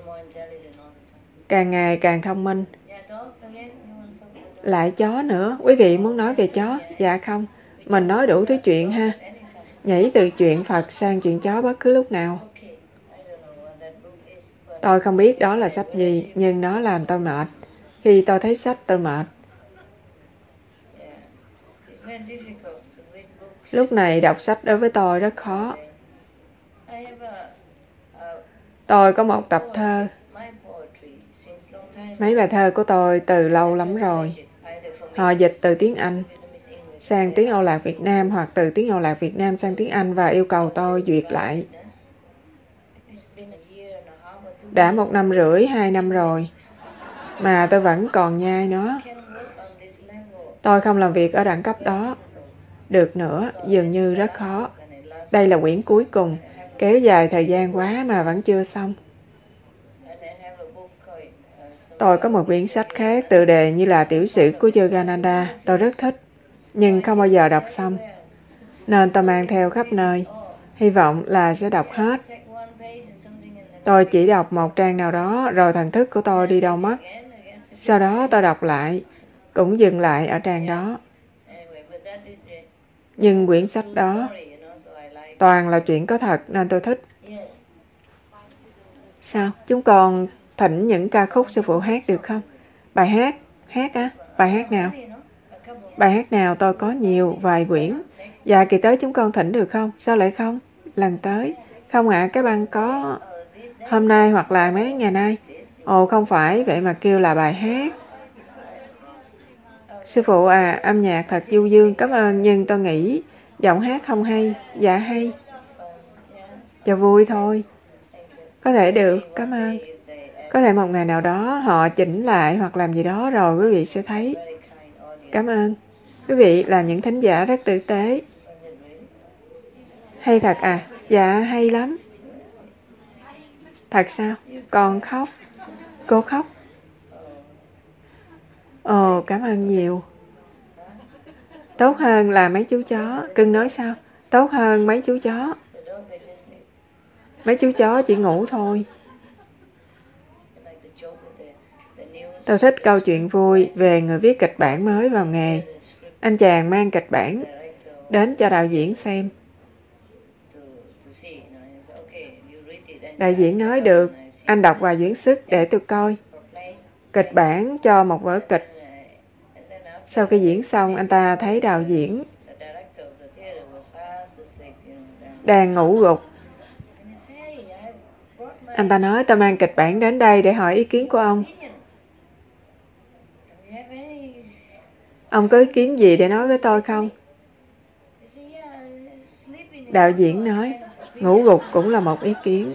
Càng ngày càng thông minh. Lại chó nữa. Quý vị muốn nói về chó? Dạ không. Mình nói đủ thứ chuyện ha. Nhảy từ chuyện Phật sang chuyện chó bất cứ lúc nào. Tôi không biết đó là sách gì, nhưng nó làm tôi mệt. Khi tôi thấy sách tôi mệt. Lúc này đọc sách đối với tôi rất khó. Tôi có một tập thơ. Mấy bài thơ của tôi từ lâu lắm rồi. Họ dịch từ tiếng Anh sang tiếng Âu Lạc Việt Nam hoặc từ tiếng Âu Lạc Việt Nam sang tiếng Anh và yêu cầu tôi duyệt lại. Đã một năm rưỡi, hai năm rồi, mà tôi vẫn còn nhai nó. Tôi không làm việc ở đẳng cấp đó được nữa, dường như rất khó. Đây là quyển cuối cùng, kéo dài thời gian quá mà vẫn chưa xong. Tôi có một quyển sách khác tựa đề như là tiểu sử của Yogananda. Tôi rất thích, nhưng không bao giờ đọc xong. Nên tôi mang theo khắp nơi. Hy vọng là sẽ đọc hết. Tôi chỉ đọc một trang nào đó, rồi thần thức của tôi đi đâu mất. Sau đó tôi đọc lại, cũng dừng lại ở trang đó. Nhưng quyển sách đó toàn là chuyện có thật nên tôi thích. Sao? Chúng con thỉnh những ca khúc sư phụ hát được không? Bài hát? Hát á? Bài hát nào? Bài hát nào tôi có nhiều, vài quyển. Dạ, kỳ tới chúng con thỉnh được không? Sao lại không? Lần tới. Không ạ, à, cái băng có hôm nay hoặc là mấy ngày nay. Ồ, không phải, vậy mà kêu là bài hát. Sư phụ à, âm nhạc thật du dương, cảm ơn, nhưng tôi nghĩ giọng hát không hay. Dạ hay. Cho vui thôi. Có thể được, cảm ơn. Có thể một ngày nào đó họ chỉnh lại hoặc làm gì đó rồi quý vị sẽ thấy. Cảm ơn. Quý vị là những thính giả rất tử tế. Hay thật à? Dạ, hay lắm. Thật sao? Con khóc. Cô khóc. Ồ, cảm ơn nhiều. Tốt hơn là mấy chú chó. Cưng nói sao? Tốt hơn mấy chú chó. Mấy chú chó chỉ ngủ thôi. Tôi thích câu chuyện vui về người viết kịch bản mới vào nghề. Anh chàng mang kịch bản đến cho đạo diễn xem. Đạo diễn nói được, anh đọc và diễn xuất để tôi coi. Kịch bản cho một vở kịch. Sau khi diễn xong, anh ta thấy đạo diễn đang ngủ gục. Anh ta nói, tôi mang kịch bản đến đây để hỏi ý kiến của ông. Ông có ý kiến gì để nói với tôi không? Đạo diễn nói, ngủ gục cũng là một ý kiến.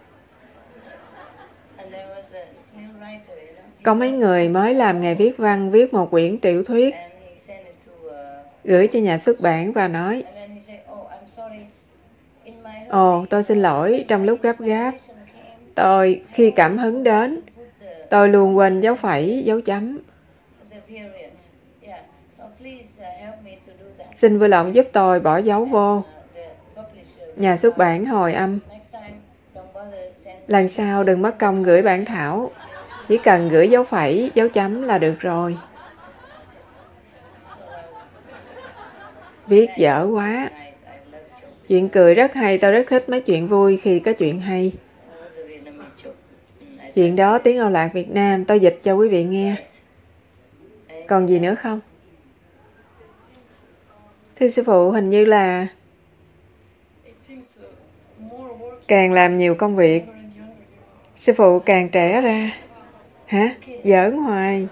Có mấy người mới làm nghề viết văn, viết một quyển tiểu thuyết, gửi cho nhà xuất bản và nói, ồ, tôi xin lỗi, trong lúc gấp gáp, tôi, khi cảm hứng đến, tôi luôn quên dấu phẩy, dấu chấm. Xin vui lòng giúp tôi bỏ dấu vô. Nhà xuất bản hồi âm. Lần sau đừng mất công gửi bản thảo. Chỉ cần gửi dấu phẩy, dấu chấm là được rồi. Viết dở quá. Chuyện cười rất hay, tôi rất thích mấy chuyện vui khi có chuyện hay. Chuyện đó tiếng Âu Lạc Việt Nam, tôi dịch cho quý vị nghe. Còn gì nữa không? Thưa sư phụ, hình như là càng làm nhiều công việc, sư phụ càng trẻ ra. Hả? Giỡn hoài.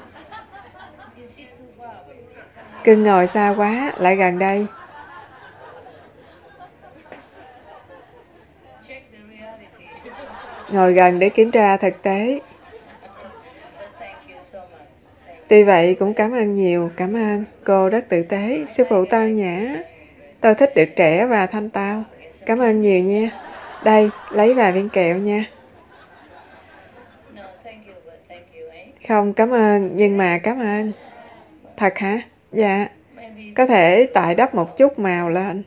Cưng ngồi xa quá, lại gần đây. Ngồi gần để kiểm tra thực tế. Tuy vậy cũng cảm ơn nhiều, cảm ơn. Cô rất tử tế, sư phụ tao nhã. Tôi thích được trẻ và thanh tao. Cảm ơn nhiều nha. Đây, lấy vài viên kẹo nha. Không, cảm ơn, nhưng mà cảm ơn. Thật hả? Dạ. Có thể tại đắp một chút màu lên.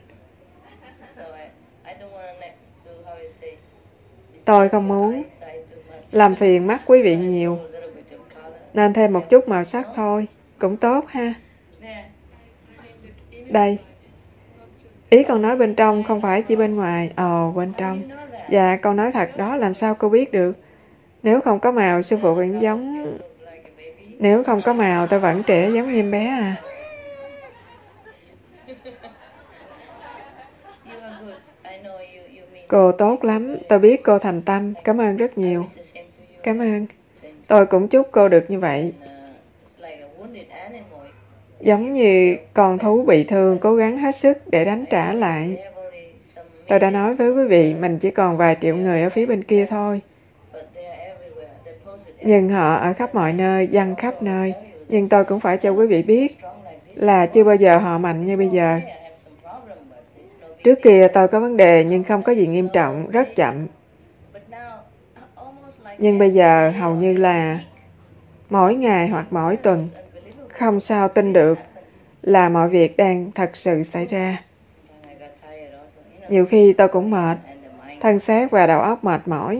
Tôi không muốn làm phiền mắt quý vị nhiều. Nên thêm một chút màu sắc thôi. Cũng tốt ha. Đây. Ý con nói bên trong không phải chỉ bên ngoài. Ồ, bên trong. Dạ, con nói thật đó, làm sao cô biết được? Nếu không có màu, sư phụ vẫn giống... Nếu không có màu, tôi vẫn trẻ giống như em bé à. Cô tốt lắm, tôi biết cô thành tâm. Cảm ơn rất nhiều. Cảm ơn. Tôi cũng chúc cô được như vậy. Giống như con thú bị thương cố gắng hết sức để đánh trả lại. Tôi đã nói với quý vị, mình chỉ còn vài triệu người ở phía bên kia thôi. Nhưng họ ở khắp mọi nơi, dân khắp nơi. Nhưng tôi cũng phải cho quý vị biết là chưa bao giờ họ mạnh như bây giờ. Trước kia tôi có vấn đề nhưng không có gì nghiêm trọng, rất chậm. Nhưng bây giờ hầu như là mỗi ngày hoặc mỗi tuần, không sao tin được là mọi việc đang thật sự xảy ra. Nhiều khi tôi cũng mệt, thân xác và đầu óc mệt mỏi.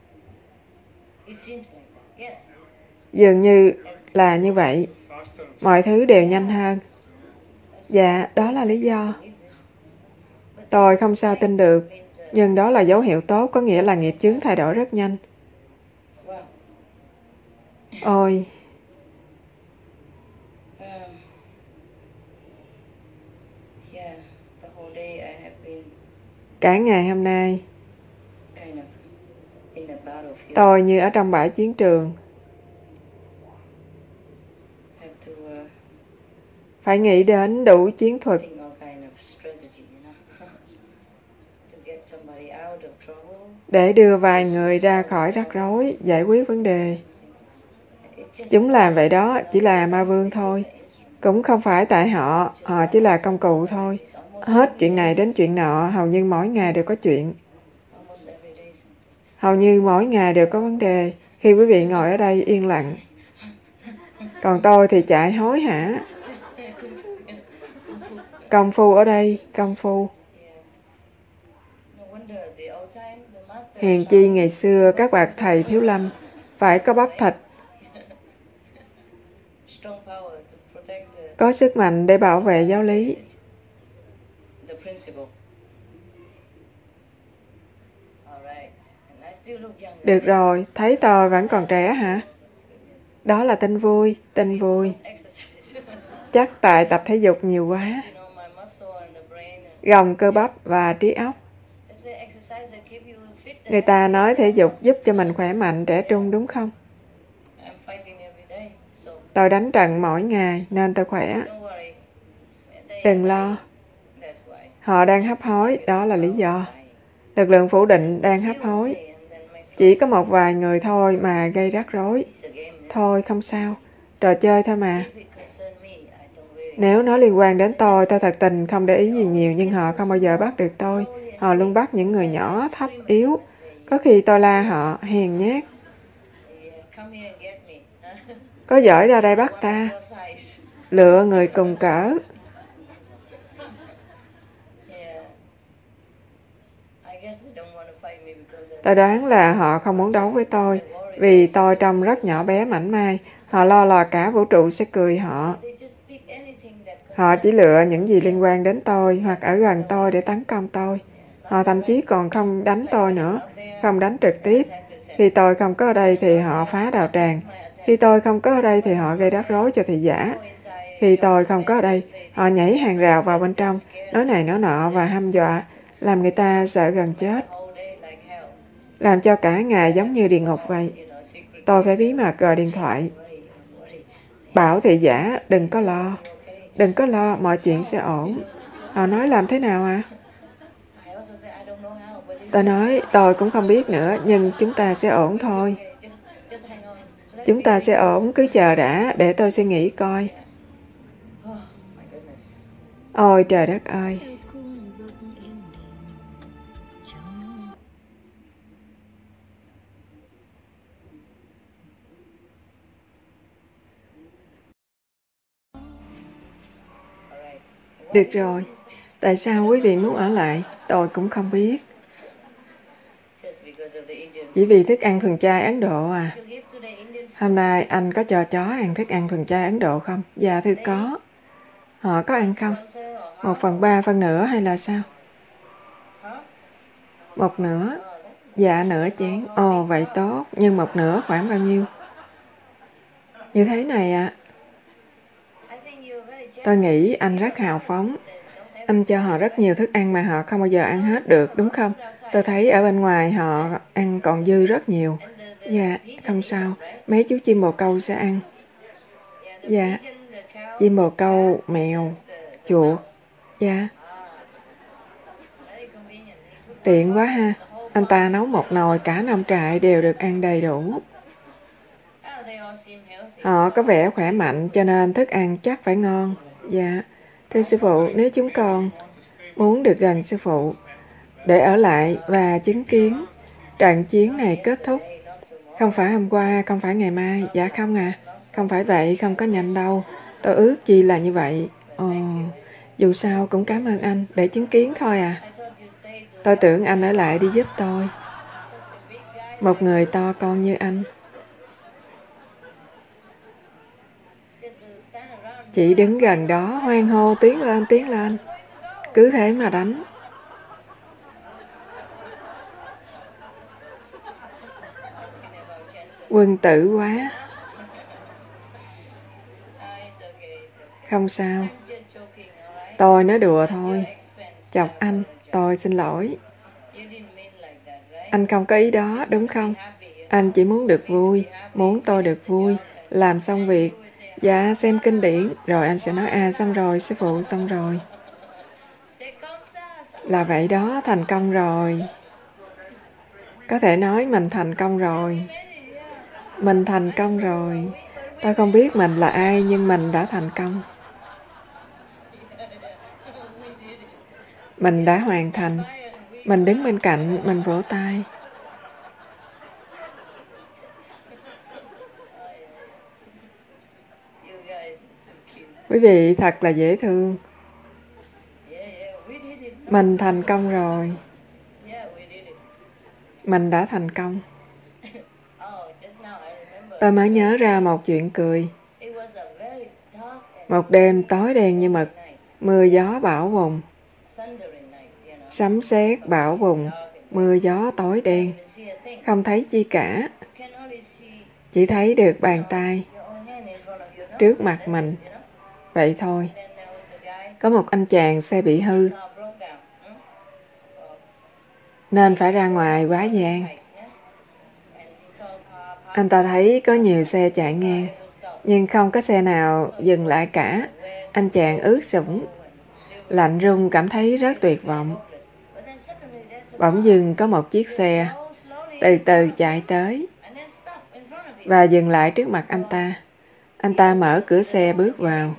Dường như là như vậy, mọi thứ đều nhanh hơn. Dạ, đó là lý do. Tôi không sao tin được, nhưng đó là dấu hiệu tốt, có nghĩa là nghiệp chướng thay đổi rất nhanh. Ôi! Cả ngày hôm nay, tôi như ở trong bãi chiến trường. Phải nghĩ đến đủ chiến thuật để đưa vài người ra khỏi rắc rối, giải quyết vấn đề. Chúng làm vậy đó, chỉ là ma vương thôi. Cũng không phải tại họ, họ chỉ là công cụ thôi. Hết chuyện này đến chuyện nọ, hầu như mỗi ngày đều có chuyện. Hầu như mỗi ngày đều có vấn đề. Khi quý vị ngồi ở đây yên lặng. Còn tôi thì chạy hối hả. Công phu ở đây, công phu. Hèn chi ngày xưa các bậc thầy thiếu lâm phải có bắp thịt, có sức mạnh để bảo vệ giáo lý. Được rồi, thấy tôi vẫn còn trẻ hả? Đó là tin vui, tin vui. Chắc tại tập thể dục nhiều quá. Gồng cơ bắp và trí óc. Người ta nói thể dục giúp cho mình khỏe mạnh, trẻ trung đúng không? Tôi đánh trận mỗi ngày nên tôi khỏe. Đừng lo. Họ đang hấp hối, đó là lý do. Lực lượng phủ định đang hấp hối. Chỉ có một vài người thôi mà gây rắc rối. Thôi không sao, trò chơi thôi mà. Nếu nó liên quan đến tôi, tôi thật tình không để ý gì nhiều, nhưng họ không bao giờ bắt được tôi. Họ luôn bắt những người nhỏ, thấp, yếu. Có khi tôi la họ, hèn nhát. Có giỏi ra đây bắt ta. Lựa người cùng cỡ. Tôi đoán là họ không muốn đấu với tôi, vì tôi trông rất nhỏ bé mảnh mai. Họ lo là cả vũ trụ sẽ cười họ. Họ chỉ lựa những gì liên quan đến tôi hoặc ở gần tôi để tấn công tôi. Họ thậm chí còn không đánh tôi nữa, không đánh trực tiếp. Khi tôi không có ở đây thì họ phá đạo tràng. Khi tôi không có ở đây thì họ gây rắc rối cho thị giả. Khi tôi không có ở đây, họ nhảy hàng rào vào bên trong, nói này nói nọ và hăm dọa, làm người ta sợ gần chết. Làm cho cả ngày giống như địa ngục vậy. Tôi phải bí mật gọi điện thoại. Bảo thị giả, đừng có lo. Đừng có lo, mọi chuyện sẽ ổn. Họ nói làm thế nào à? Tôi nói, tôi cũng không biết nữa, nhưng chúng ta sẽ ổn thôi. Chúng ta sẽ ổn, cứ chờ đã, để tôi suy nghĩ coi. Ôi trời đất ơi! Được rồi, tại sao quý vị muốn ở lại? Tôi cũng không biết. Chỉ vì thức ăn thuần chay Ấn Độ à? Hôm nay anh có cho chó ăn thức ăn thuần chay Ấn Độ không? Dạ thưa có. Họ có ăn không? Một phần ba, phân nửa hay là sao? Một nửa. Dạ nửa chén. Ồ vậy tốt. Nhưng một nửa khoảng bao nhiêu? Như thế này ạ. À. Tôi nghĩ anh rất hào phóng. Anh cho họ rất nhiều thức ăn mà họ không bao giờ ăn hết được, đúng không? Tôi thấy ở bên ngoài họ ăn còn dư rất nhiều. Dạ, không sao. Mấy chú chim bồ câu sẽ ăn. Dạ. Chim bồ câu, mèo, chuột. Dạ. Tiện quá ha. Anh ta nấu một nồi cả nông trại đều được ăn đầy đủ. Họ có vẻ khỏe mạnh cho nên thức ăn chắc phải ngon. Dạ. Thưa sư phụ, nếu chúng con muốn được gần sư phụ để ở lại và chứng kiến trận chiến này kết thúc. Không phải hôm qua, không phải ngày mai. Dạ không à. Không phải vậy, không có nhanh đâu. Tôi ước chi là như vậy. Ồ, dù sao cũng cảm ơn anh để chứng kiến thôi à. Tôi tưởng anh ở lại đi giúp tôi. Một người to con như anh. Chỉ đứng gần đó hoan hô tiến lên tiến lên. Cứ thế mà đánh. Quân tử quá. Không sao. Tôi nói đùa thôi. Chọc anh, tôi xin lỗi. Anh không có ý đó, đúng không? Anh chỉ muốn được vui, muốn tôi được vui, làm xong việc, dạ xem kinh điển, rồi anh sẽ nói à xong rồi, sư phụ xong rồi. Là vậy đó, thành công rồi. Có thể nói mình thành công rồi. Mình thành công rồi. Tôi không biết mình là ai, nhưng mình đã thành công. Mình đã hoàn thành. Mình đứng bên cạnh, mình vỗ tay. Quý vị thật là dễ thương. Mình thành công rồi. Mình đã thành công. Tôi mới nhớ ra một chuyện cười. Một đêm tối đen như mực, mưa gió bão bùng. Sấm sét bão bùng, mưa gió tối đen. Không thấy chi cả. Chỉ thấy được bàn tay trước mặt mình. Vậy thôi. Có một anh chàng xe bị hư, nên phải ra ngoài quá giang. Anh ta thấy có nhiều xe chạy ngang, nhưng không có xe nào dừng lại cả. Anh chàng ướt sũng, lạnh run, cảm thấy rất tuyệt vọng. Bỗng dưng có một chiếc xe từ từ chạy tới và dừng lại trước mặt anh ta. Anh ta mở cửa xe bước vào.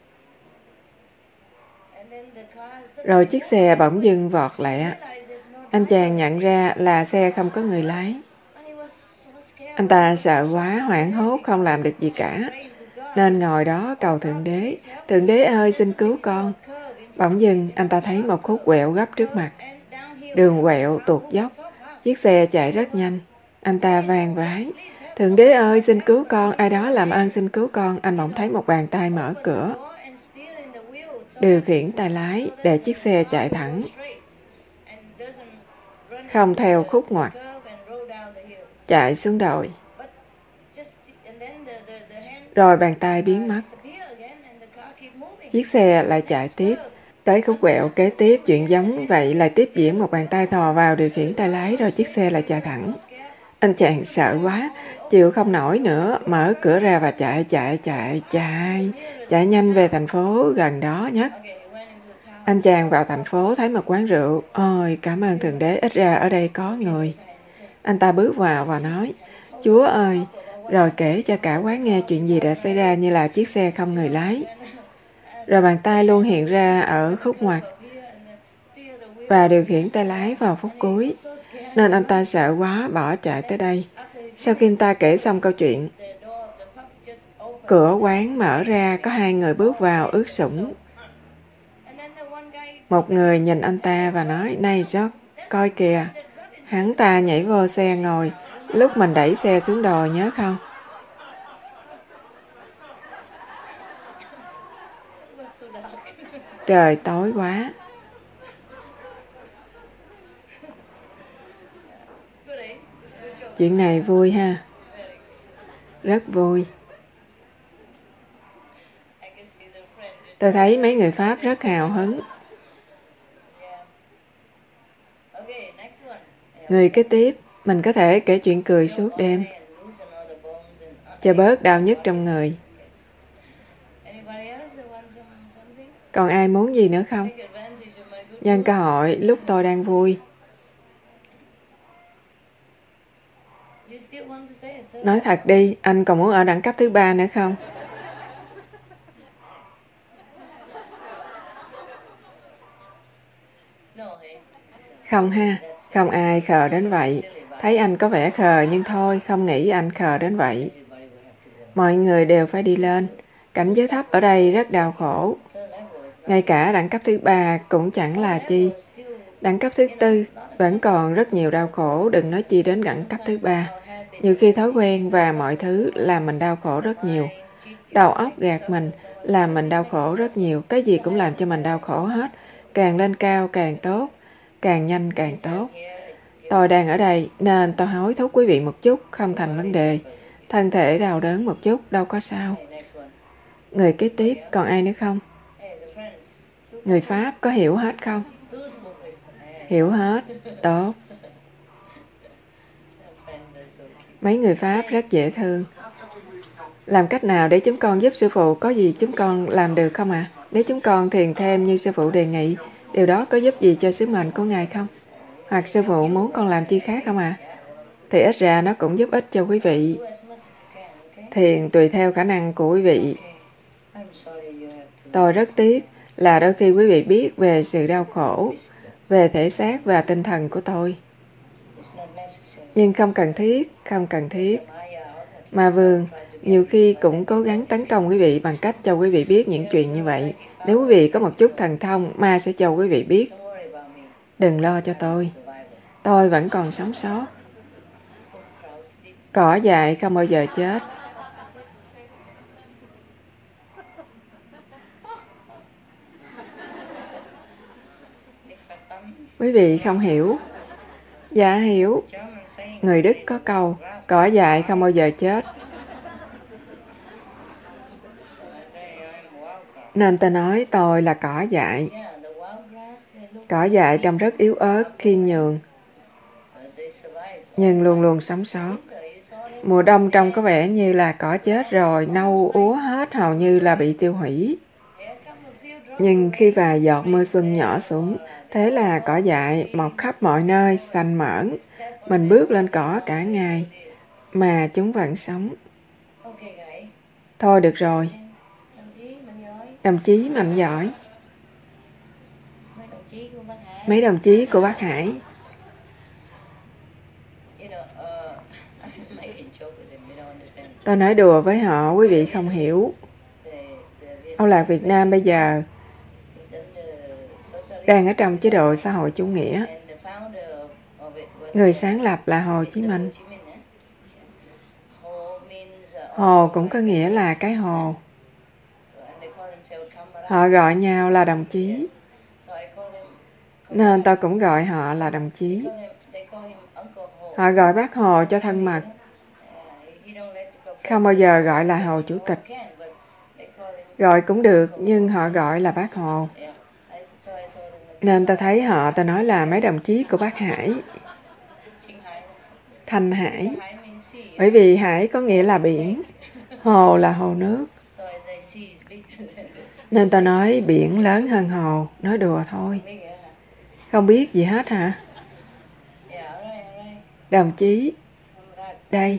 Rồi chiếc xe bỗng dưng vọt lẹ. Anh chàng nhận ra là xe không có người lái. Anh ta sợ quá, hoảng hốt, không làm được gì cả, nên ngồi đó cầu Thượng Đế. Thượng Đế ơi, xin cứu con. Bỗng dưng, anh ta thấy một khúc quẹo gấp trước mặt. Đường quẹo tuột dốc. Chiếc xe chạy rất nhanh. Anh ta van vái. Thượng Đế ơi, xin cứu con. Ai đó làm ơn xin cứu con. Anh bỗng thấy một bàn tay mở cửa, điều khiển tay lái để chiếc xe chạy thẳng, không theo khúc ngoặt, chạy xuống đồi. Rồi bàn tay biến mất. Chiếc xe lại chạy tiếp. Tới khúc quẹo kế tiếp, chuyện giống vậy lại tiếp diễn. Một bàn tay thò vào điều khiển tay lái, rồi chiếc xe lại chạy thẳng. Anh chàng sợ quá, chịu không nổi nữa, mở cửa ra và chạy, chạy, chạy, chạy, chạy nhanh về thành phố gần đó nhất. Anh chàng vào thành phố thấy một quán rượu. Ôi, cảm ơn Thượng Đế, ít ra ở đây có người. Anh ta bước vào và nói, Chúa ơi, rồi kể cho cả quán nghe chuyện gì đã xảy ra, như là chiếc xe không người lái. Rồi bàn tay luôn hiện ra ở khúc ngoặt và điều khiển tay lái vào phút cuối, nên anh ta sợ quá bỏ chạy tới đây. Sau khi anh ta kể xong câu chuyện, cửa quán mở ra, có hai người bước vào ướt sũng. Một người nhìn anh ta và nói, này George, coi kìa, hắn ta nhảy vô xe ngồi lúc mình đẩy xe xuống đồi, nhớ không? Trời tối quá. Chuyện này vui ha. Rất vui. Tôi thấy mấy người Pháp rất hào hứng. Người kế tiếp, mình có thể kể chuyện cười suốt đêm, cho bớt đau nhức trong người. Còn ai muốn gì nữa không? Nhân cơ hội lúc tôi đang vui. Nói thật đi, anh còn muốn ở đẳng cấp thứ ba nữa không? Không ha, không ai khờ đến vậy. Thấy anh có vẻ khờ, nhưng thôi, không nghĩ anh khờ đến vậy. Mọi người đều phải đi lên. Cảnh giới thấp ở đây rất đau khổ. Ngay cả đẳng cấp thứ ba cũng chẳng là chi. Đẳng cấp thứ tư vẫn còn rất nhiều đau khổ, đừng nói chi đến đẳng cấp thứ ba. Nhiều khi thói quen và mọi thứ làm mình đau khổ rất nhiều. Đầu óc gạt mình, làm mình đau khổ rất nhiều. Cái gì cũng làm cho mình đau khổ hết. Càng lên cao càng tốt, càng nhanh càng tốt. Tôi đang ở đây nên tôi hối thúc quý vị một chút, không thành vấn đề. Thân thể đau đớn một chút, đâu có sao. Người kế tiếp, còn ai nữa không? Người Pháp có hiểu hết không? Hiểu hết. Tốt. Mấy người Pháp rất dễ thương. Làm cách nào để chúng con giúp sư phụ? Có gì chúng con làm được không ạ? À? Nếu chúng con thiền thêm như sư phụ đề nghị, điều đó có giúp gì cho sứ mệnh của Ngài không? Hoặc sư phụ muốn con làm chi khác không ạ? À? Thì ít ra nó cũng giúp ích cho quý vị. Thiền tùy theo khả năng của quý vị. Tôi rất tiếc là đôi khi quý vị biết về sự đau khổ, về thể xác và tinh thần của tôi. Nhưng không cần thiết, không cần thiết. Ma vương nhiều khi cũng cố gắng tấn công quý vị bằng cách cho quý vị biết những chuyện như vậy. Nếu quý vị có một chút thần thông, ma sẽ cho quý vị biết. Đừng lo cho tôi. Tôi vẫn còn sống sót. Cỏ dại không bao giờ chết. Quý vị không hiểu. Dạ hiểu. Người Đức có câu, cỏ dại không bao giờ chết. Nên ta nói tôi là cỏ dại. Cỏ dại trông rất yếu ớt, khiêm nhường, nhưng luôn luôn sống sót. Mùa đông trông có vẻ như là cỏ chết rồi, nâu úa hết, hầu như là bị tiêu hủy. Nhưng khi vài giọt mưa xuân nhỏ xuống, thế là cỏ dại mọc khắp mọi nơi, xanh mởn. Mình bước lên cỏ cả ngày, mà chúng vẫn sống. Thôi được rồi. Đồng chí mạnh giỏi. Mấy đồng chí của bác Hải. Tôi nói đùa với họ, quý vị không hiểu. Âu Lạc Việt Nam bây giờ đang ở trong chế độ xã hội chủ nghĩa. Người sáng lập là Hồ Chí Minh. Hồ cũng có nghĩa là cái hồ. Họ gọi nhau là đồng chí, nên tôi cũng gọi họ là đồng chí. Họ gọi bác Hồ cho thân mật, không bao giờ gọi là Hồ Chủ tịch. Gọi cũng được, nhưng họ gọi là bác Hồ. Nên tôi thấy họ, tôi nói là mấy đồng chí của bác Hải. Thanh Hải. Bởi vì Hải có nghĩa là biển, Hồ là hồ nước. Nên tôi nói biển lớn hơn hồ, nói đùa thôi. Không biết gì hết hả? Đồng chí. Đây.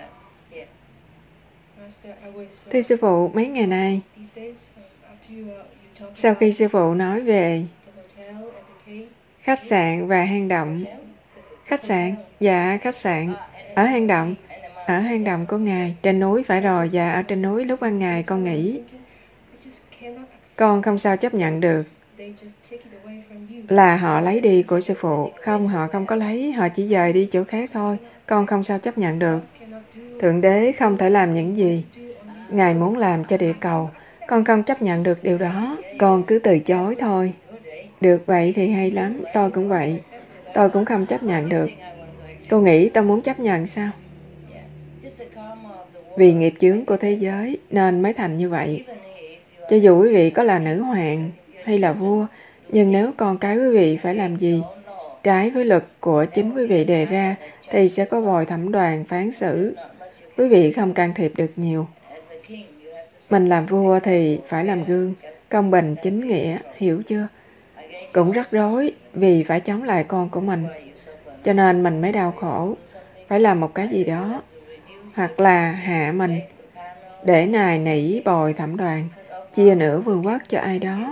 Thưa sư phụ, mấy ngày nay, sau khi sư phụ nói về khách sạn và hang động. Khách sạn? Dạ, khách sạn. Ở hang động? Ở hang động của Ngài. Trên núi phải rồi, dạ, ở trên núi lúc ban ngày con nghỉ. Con không sao chấp nhận được là họ lấy đi của sư phụ. Không, họ không có lấy, họ chỉ dời đi chỗ khác thôi. Con không sao chấp nhận được. Thượng Đế không thể làm những gì Ngài muốn làm cho địa cầu. Con không chấp nhận được điều đó. Con cứ từ chối thôi. Được vậy thì hay lắm. Tôi cũng vậy. Tôi cũng không chấp nhận được. Cô nghĩ tôi muốn chấp nhận sao? Vì nghiệp chướng của thế giới nên mới thành như vậy. Cho dù quý vị có là nữ hoàng hay là vua, nhưng nếu con cái quý vị phải làm gì trái với luật của chính quý vị đề ra, thì sẽ có bồi thẩm đoàn phán xử. Quý vị không can thiệp được nhiều. Mình làm vua thì phải làm gương, công bình, chính nghĩa, hiểu chưa? Cũng rắc rối vì phải chống lại con của mình. Cho nên mình mới đau khổ, phải làm một cái gì đó. Hoặc là hạ mình, để nài nỉ bồi thẩm đoàn, chia nửa vương quốc cho ai đó.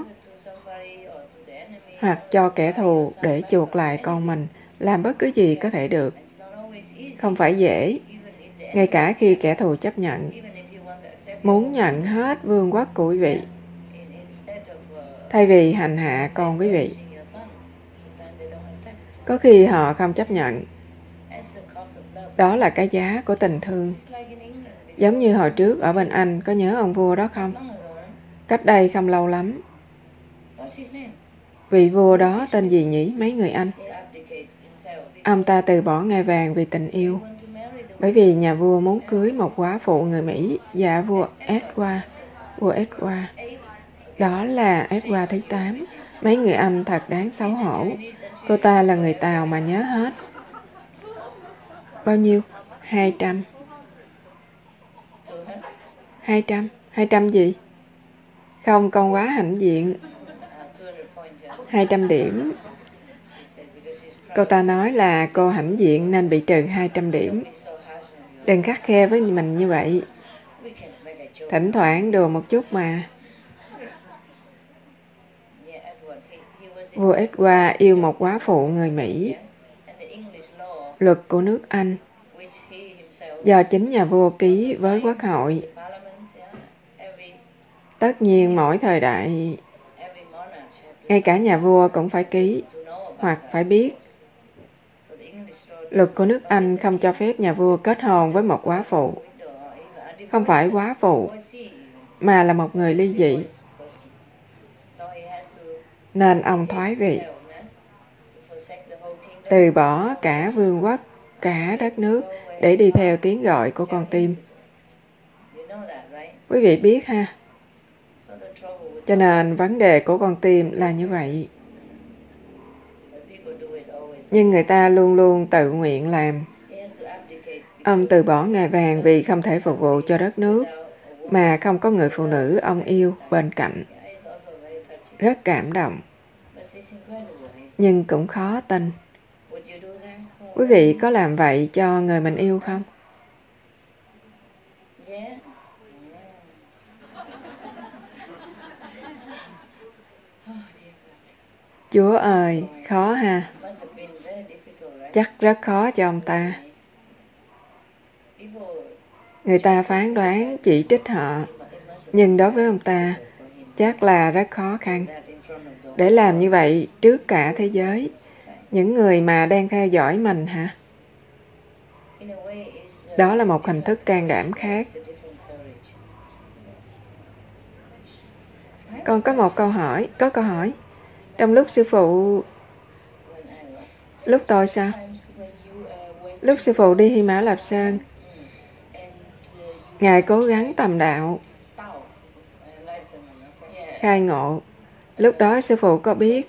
Hoặc cho kẻ thù để chuộc lại con mình, làm bất cứ gì có thể được. Không phải dễ, ngay cả khi kẻ thù chấp nhận, muốn nhận hết vương quốc của quý vị, thay vì hành hạ con quý vị. Có khi họ không chấp nhận. Đó là cái giá của tình thương. Giống như hồi trước ở bên Anh, có nhớ ông vua đó không? Cách đây không lâu lắm. Vị vua đó tên gì nhỉ, mấy người Anh? Ông ta từ bỏ ngai vàng vì tình yêu. Bởi vì nhà vua muốn cưới một góa phụ người Mỹ, dạ vua Edward. Vua Edward. Đó là Edward thứ tám. Mấy người Anh thật đáng xấu hổ. Cô ta là người Tàu mà nhớ hết. Bao nhiêu? Hai trăm. Hai trăm. Hai trăm gì? Không, con quá hãnh diện. Hai trăm điểm. Cô ta nói là cô hãnh diện nên bị trừ hai trăm điểm. Đừng khắt khe với mình như vậy. Thỉnh thoảng đùa một chút mà. Vua Edward yêu một góa phụ người Mỹ. Luật của nước Anh do chính nhà vua ký với quốc hội. Tất nhiên mỗi thời đại, ngay cả nhà vua cũng phải ký hoặc phải biết. Luật của nước Anh không cho phép nhà vua kết hôn với một góa phụ. Không phải góa phụ, mà là một người ly dị. Nên ông thoái vị, từ bỏ cả vương quốc, cả đất nước để đi theo tiếng gọi của con tim. Quý vị biết ha? Cho nên vấn đề của con tim là như vậy. Nhưng người ta luôn luôn tự nguyện làm. Ông từ bỏ ngài vàng vì không thể phục vụ cho đất nước, mà không có người phụ nữ ông yêu bên cạnh. Rất cảm động. Nhưng cũng khó tin. Quý vị có làm vậy cho người mình yêu không? Chúa ơi, khó ha. Chắc rất khó cho ông ta. Người ta phán đoán, chỉ trích họ. Nhưng đối với ông ta, chắc là rất khó khăn. Để làm như vậy trước cả thế giới. Những người mà đang theo dõi mình hả? Đó là một hình thức can đảm khác. Con có một câu hỏi. Có câu hỏi. Trong lúc sư phụ... Lúc tôi sao? Lúc sư phụ đi Hy Mã Lạp Sơn, Ngài cố gắng tầm đạo, khai ngộ. Lúc đó sư phụ có biết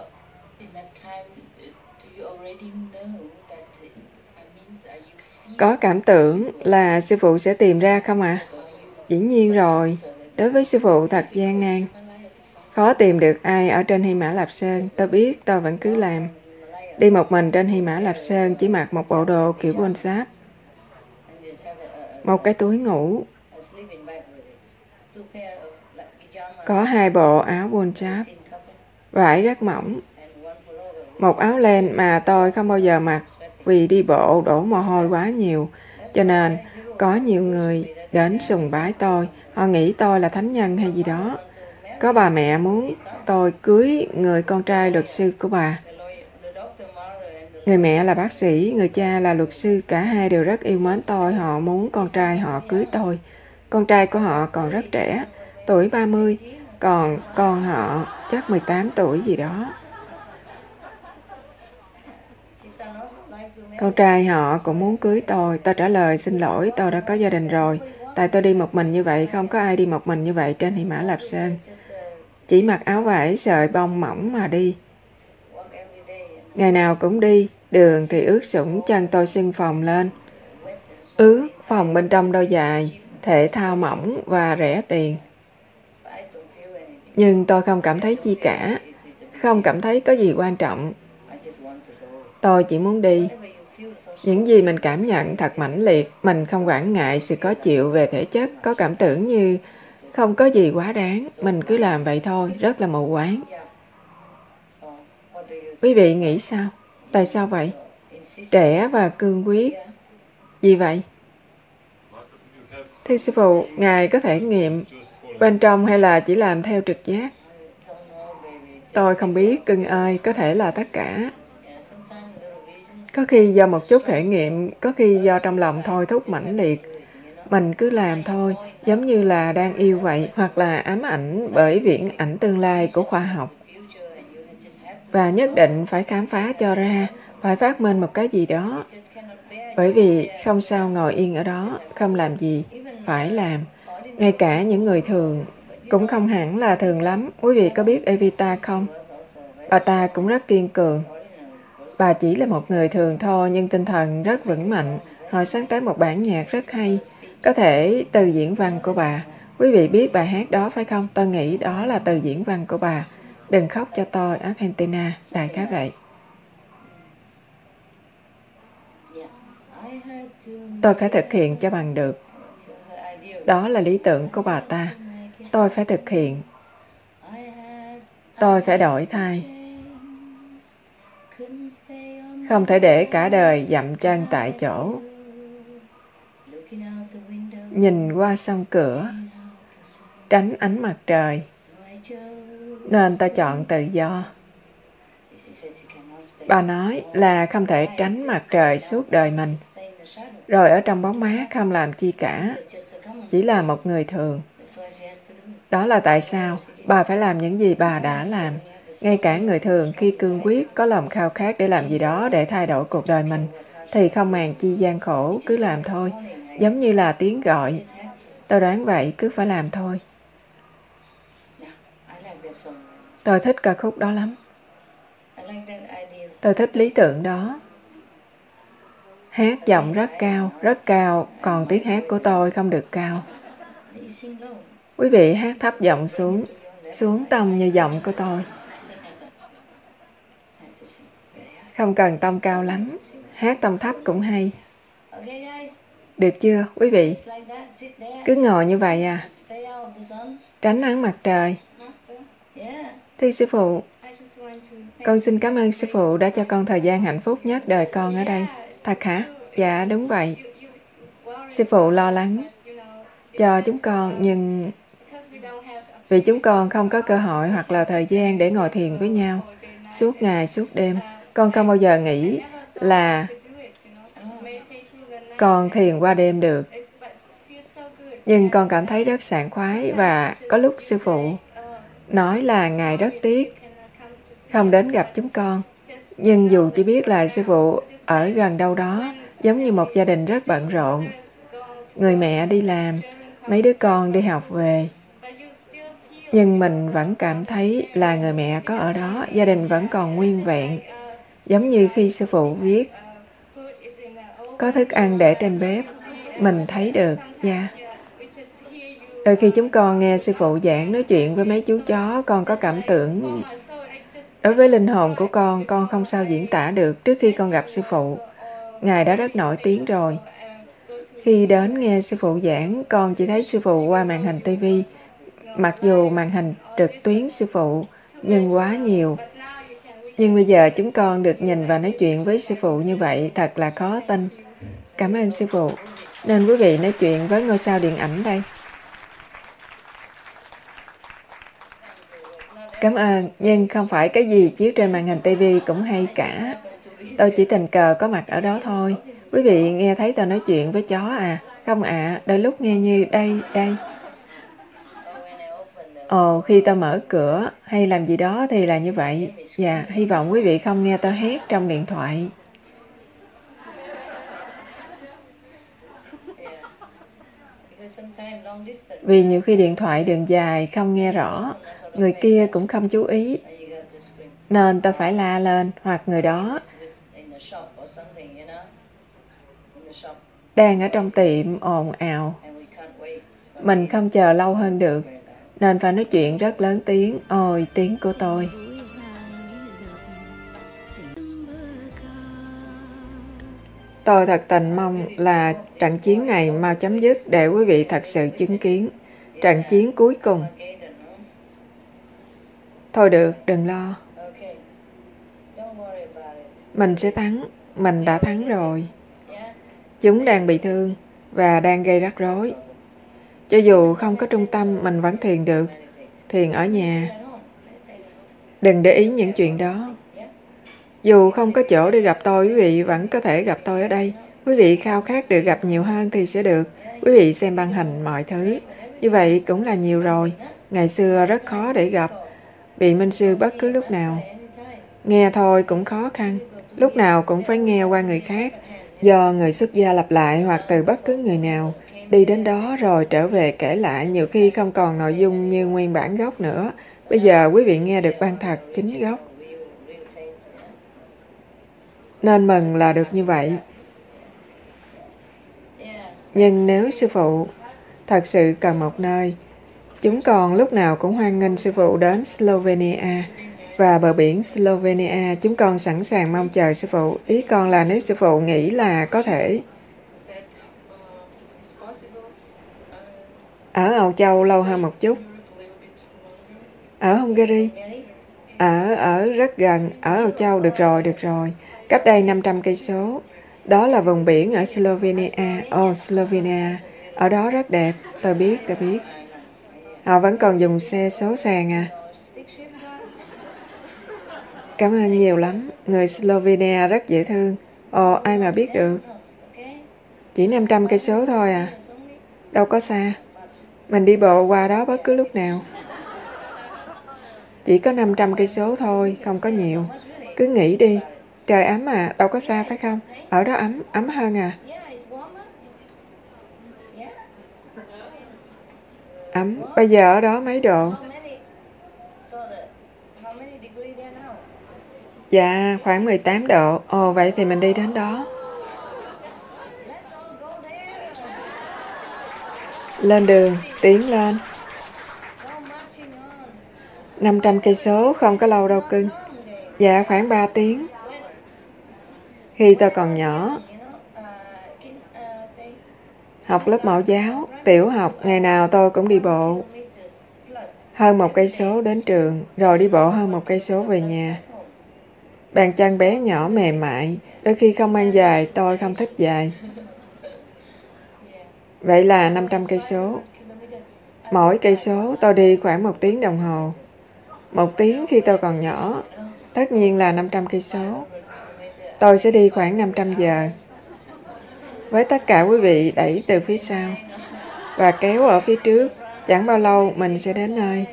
có cảm tưởng là sư phụ sẽ tìm ra không ạ? À? Dĩ nhiên rồi. Đối với sư phụ thật gian nan. Khó tìm được ai ở trên Hy Mã Lạp Sơn. Tôi biết, tôi vẫn cứ làm. Đi một mình trên Hy Mã Lạp Sơn, chỉ mặc một bộ đồ kiểu bôn sáp, một cái túi ngủ, có hai bộ áo bôn sáp, vải rất mỏng, một áo len mà tôi không bao giờ mặc vì đi bộ đổ mồ hôi quá nhiều, cho nên có nhiều người đến sùng bái tôi. Họ nghĩ tôi là thánh nhân hay gì đó. Có bà mẹ muốn tôi cưới người con trai luật sư của bà. Người mẹ là bác sĩ, người cha là luật sư, cả hai đều rất yêu mến tôi. Họ muốn con trai họ cưới tôi. Con trai của họ còn rất trẻ, tuổi ba mươi, còn con họ chắc mười tám tuổi gì đó. Con trai họ cũng muốn cưới tôi. Tôi trả lời, xin lỗi, tôi đã có gia đình rồi. Tại tôi đi một mình như vậy, không có ai đi một mình như vậy trên Hy Mã Lạp Sơn. Chỉ mặc áo vải sợi bông mỏng mà đi. Ngày nào cũng đi, đường thì ướt sũng, chân tôi sưng phồng lên. Ướt, phòng bên trong đôi giày, thể thao mỏng và rẻ tiền. Nhưng tôi không cảm thấy chi cả, không cảm thấy có gì quan trọng. Tôi chỉ muốn đi. Những gì mình cảm nhận thật mãnh liệt, mình không quản ngại sự khó chịu về thể chất, có cảm tưởng như không có gì quá đáng, mình cứ làm vậy thôi, rất là mù quáng. Quý vị nghĩ sao? Tại sao vậy? Trẻ và cương quyết. Gì vậy? Thưa sư phụ, Ngài có thể nghiệm bên trong hay là chỉ làm theo trực giác? Tôi không biết, cưng ơi, có thể là tất cả. Có khi do một chút thể nghiệm, có khi do trong lòng thôi thúc mãnh liệt. Mình cứ làm thôi, giống như là đang yêu vậy, hoặc là ám ảnh bởi viễn ảnh tương lai của khoa học. Và nhất định phải khám phá cho ra, phải phát minh một cái gì đó. Bởi vì không sao ngồi yên ở đó, không làm gì, phải làm. Ngay cả những người thường, cũng không hẳn là thường lắm. Quý vị có biết Evita không? Bà ta cũng rất kiên cường. Bà chỉ là một người thường thôi nhưng tinh thần rất vững mạnh. Họ sáng tác một bản nhạc rất hay. Có thể từ diễn văn của bà. Quý vị biết bài hát đó phải không? Tôi nghĩ đó là từ diễn văn của bà. Đừng khóc cho tôi, Argentina. Đại khái vậy. Tôi phải thực hiện cho bằng được. Đó là lý tưởng của bà ta. Tôi phải thực hiện. Tôi phải đổi thay. Không thể để cả đời dậm chân tại chỗ. Nhìn qua sông cửa, tránh ánh mặt trời. Nên tôi chọn tự do. Bà nói là không thể tránh mặt trời suốt đời mình. Rồi ở trong bóng mát không làm chi cả. Chỉ là một người thường. Đó là tại sao bà phải làm những gì bà đã làm. Ngay cả người thường khi cương quyết có lòng khao khát để làm gì đó để thay đổi cuộc đời mình, thì không màng chi gian khổ, cứ làm thôi. Giống như là tiếng gọi. Tôi đoán vậy, cứ phải làm thôi. Tôi thích ca khúc đó lắm. Tôi thích lý tưởng đó. Hát giọng rất cao, rất cao, còn tiếng hát của tôi không được cao. Quý vị hát thấp giọng xuống, xuống tông như giọng của tôi. Không cần tông cao lắm, hát tông thấp cũng hay. Được chưa, quý vị? Cứ ngồi như vậy à? Tránh nắng mặt trời. Thưa sư phụ, con xin cảm ơn sư phụ đã cho con thời gian hạnh phúc nhất đời con ở đây. Thật hả? Dạ, đúng vậy. Sư phụ lo lắng cho chúng con, nhưng vì chúng con không có cơ hội hoặc là thời gian để ngồi thiền với nhau suốt ngày, suốt đêm. Con không bao giờ nghĩ là con thiền qua đêm được. Nhưng con cảm thấy rất sảng khoái và có lúc sư phụ nói là Ngài rất tiếc không đến gặp chúng con. Nhưng dù chỉ biết là sư phụ ở gần đâu đó, giống như một gia đình rất bận rộn. Người mẹ đi làm, mấy đứa con đi học về. Nhưng mình vẫn cảm thấy là người mẹ có ở đó, gia đình vẫn còn nguyên vẹn. Giống như khi sư phụ viết, có thức ăn để trên bếp, mình thấy được, dạ. Yeah. Đôi khi chúng con nghe sư phụ giảng nói chuyện với mấy chú chó, con có cảm tưởng. Đối với linh hồn của con, con không sao diễn tả được. Trước khi con gặp sư phụ, Ngài đã rất nổi tiếng rồi. Khi đến nghe sư phụ giảng, con chỉ thấy sư phụ qua màn hình ti vi. Mặc dù màn hình trực tuyến sư phụ, nhưng quá nhiều. Nhưng bây giờ chúng con được nhìn và nói chuyện với sư phụ như vậy, thật là khó tin. Cảm ơn sư phụ. Nên quý vị nói chuyện với ngôi sao điện ảnh đây. Cảm ơn, nhưng không phải cái gì chiếu trên màn hình ti vi cũng hay cả. Tôi chỉ tình cờ có mặt ở đó thôi. Quý vị nghe thấy tôi nói chuyện với chó à? Không ạ, à, đôi lúc nghe như đây, đây. Ồ, khi tôi mở cửa hay làm gì đó thì là như vậy. Dạ, hy vọng quý vị không nghe tôi hét trong điện thoại. Vì nhiều khi điện thoại đường dài không nghe rõ, người kia cũng không chú ý. Nên tôi phải la lên, hoặc người đó đang ở trong tiệm ồn ào. Mình không chờ lâu hơn được, nên phải nói chuyện rất lớn tiếng. Ôi, tiếng của tôi. Tôi thật tình mong là trận chiến này mau chấm dứt để quý vị thật sự chứng kiến trận chiến cuối cùng. Thôi được, đừng lo. Mình sẽ thắng. Mình đã thắng rồi. Chúng đang bị thương và đang gây rắc rối. Cho dù không có trung tâm, mình vẫn thiền được. Thiền ở nhà. Đừng để ý những chuyện đó. Dù không có chỗ để gặp tôi, quý vị vẫn có thể gặp tôi ở đây. Quý vị khao khát được gặp nhiều hơn thì sẽ được. Quý vị xem băng hình mọi thứ. Như vậy cũng là nhiều rồi. Ngày xưa rất khó để gặp. Vị minh sư bất cứ lúc nào. Nghe thôi cũng khó khăn. Lúc nào cũng phải nghe qua người khác. Do người xuất gia lặp lại hoặc từ bất cứ người nào. Đi đến đó rồi trở về kể lại, nhiều khi không còn nội dung như nguyên bản gốc nữa. Bây giờ quý vị nghe được ban thật chính gốc. Nên mừng là được như vậy. Nhưng nếu sư phụ thật sự cần một nơi, chúng con lúc nào cũng hoan nghênh sư phụ đến Slovenia và bờ biển Slovenia. Chúng con sẵn sàng mong chờ sư phụ. Ý con là nếu sư phụ nghĩ là có thể ở Âu Châu lâu hơn một chút. Ở Hungary. Ở ở rất gần, ở Âu Châu. Được rồi, được rồi. Cách đây năm trăm cây số. Đó là vùng biển ở Slovenia. Ồ, oh, Slovenia. Ở đó rất đẹp. Tôi biết, tôi biết. Họ vẫn còn dùng xe số sàn à. Cảm ơn nhiều lắm. Người Slovenia rất dễ thương. Ồ, ai mà biết được. Chỉ năm trăm cây số thôi à. Đâu có xa. Mình đi bộ qua đó bất cứ lúc nào. Chỉ có năm trăm cây số thôi, không có nhiều. Cứ nghĩ đi. Trời ấm à, đâu có xa phải không? Ở đó ấm, ấm hơn à. Ấm, bây giờ ở đó mấy độ? Dạ, khoảng mười tám độ. Ồ, vậy thì mình đi đến đó. Lên đường, tiến lên. năm trăm cây số không có lâu đâu cưng. Dạ, khoảng ba tiếng. Khi tôi còn nhỏ, học lớp mẫu giáo, tiểu học, ngày nào tôi cũng đi bộ. Hơn một cây số đến trường, rồi đi bộ hơn một cây số về nhà. Bàn chân bé nhỏ mềm mại, đôi khi không mang giày, tôi không thích giày. Vậy là năm trăm cây số. Mỗi cây số tôi đi khoảng một tiếng đồng hồ. Một tiếng khi tôi còn nhỏ, tất nhiên là năm trăm cây số. Tôi sẽ đi khoảng năm trăm giờ. Với tất cả quý vị đẩy từ phía sau và kéo ở phía trước, chẳng bao lâu mình sẽ đến nơi.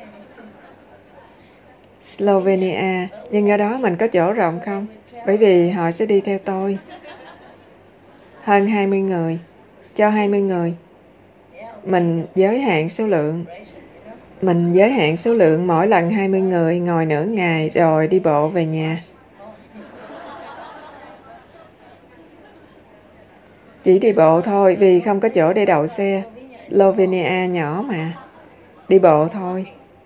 Slovenia, nhưng ở đó mình có chỗ rộng không? Bởi vì họ sẽ đi theo tôi. Hơn hai mươi người. Cho hai mươi người. Mình giới hạn số lượng. Mình giới hạn số lượng mỗi lần hai mươi người, ngồi nửa ngày rồi đi bộ về nhà. Chỉ đi bộ thôi vì không có chỗ để đậu xe. Slovenia nhỏ mà. Đi bộ thôi.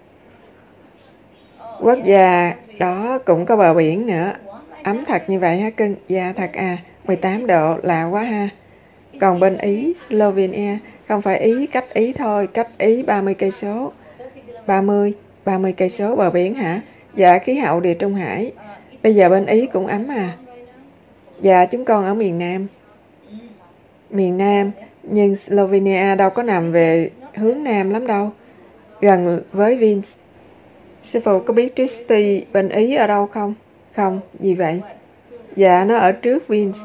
Quốc gia đó cũng có bờ biển nữa. Ấm thật như vậy hả cưng? Dạ thật à. mười tám độ lạ quá ha. Còn bên Ý, Slovenia, không phải Ý, cách Ý thôi, cách Ý ba mươi cây số. ba mươi, ba mươi cây số bờ biển hả? Dạ, khí hậu địa Trung Hải. Bây giờ bên Ý cũng ấm à. Dạ, chúng con ở miền Nam. Miền Nam, nhưng Slovenia đâu có nằm về hướng Nam lắm đâu. Gần với Vins. Sư phụ có biết Trieste bên Ý ở đâu không? Không, gì vậy? Dạ, nó ở trước Vins.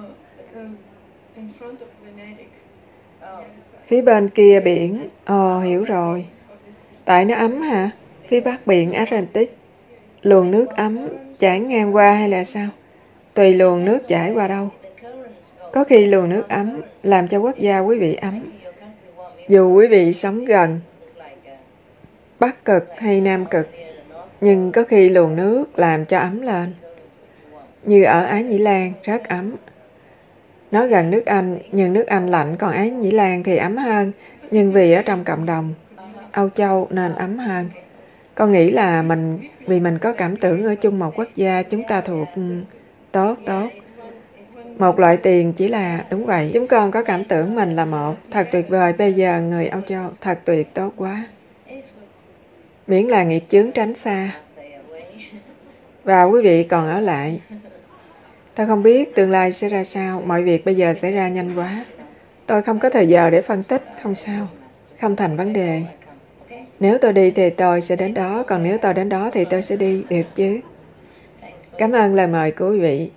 Phía bên kia biển. Ồ, hiểu rồi. Tại nó ấm hả? Phía bắc biển Atlantic. Luồng nước ấm chảy ngang qua hay là sao? Tùy luồng nước chảy qua đâu. Có khi luồng nước ấm làm cho quốc gia quý vị ấm. Dù quý vị sống gần Bắc Cực hay Nam Cực, nhưng có khi luồng nước làm cho ấm lên. Như ở Ái Nhĩ Lan, rất ấm. Nó gần nước Anh, nhưng nước Anh lạnh, còn Ái Nhĩ Lan thì ấm hơn. Nhưng vì ở trong cộng đồng Âu Châu nên ấm hơn. Con nghĩ là mình vì mình có cảm tưởng ở chung một quốc gia, chúng ta thuộc tốt, tốt. Một loại tiền chỉ là, đúng vậy, chúng con có cảm tưởng mình là một. Thật tuyệt vời, bây giờ người Âu Châu, thật tuyệt, tốt quá. Miễn là nghiệp chướng tránh xa. Và quý vị còn ở lại. Tôi không biết tương lai sẽ ra sao, mọi việc bây giờ xảy ra nhanh quá. Tôi không có thời giờ để phân tích, không sao. Không thành vấn đề. Nếu tôi đi thì tôi sẽ đến đó, còn nếu tôi đến đó thì tôi sẽ đi, được chứ? Cảm ơn lời mời của quý vị.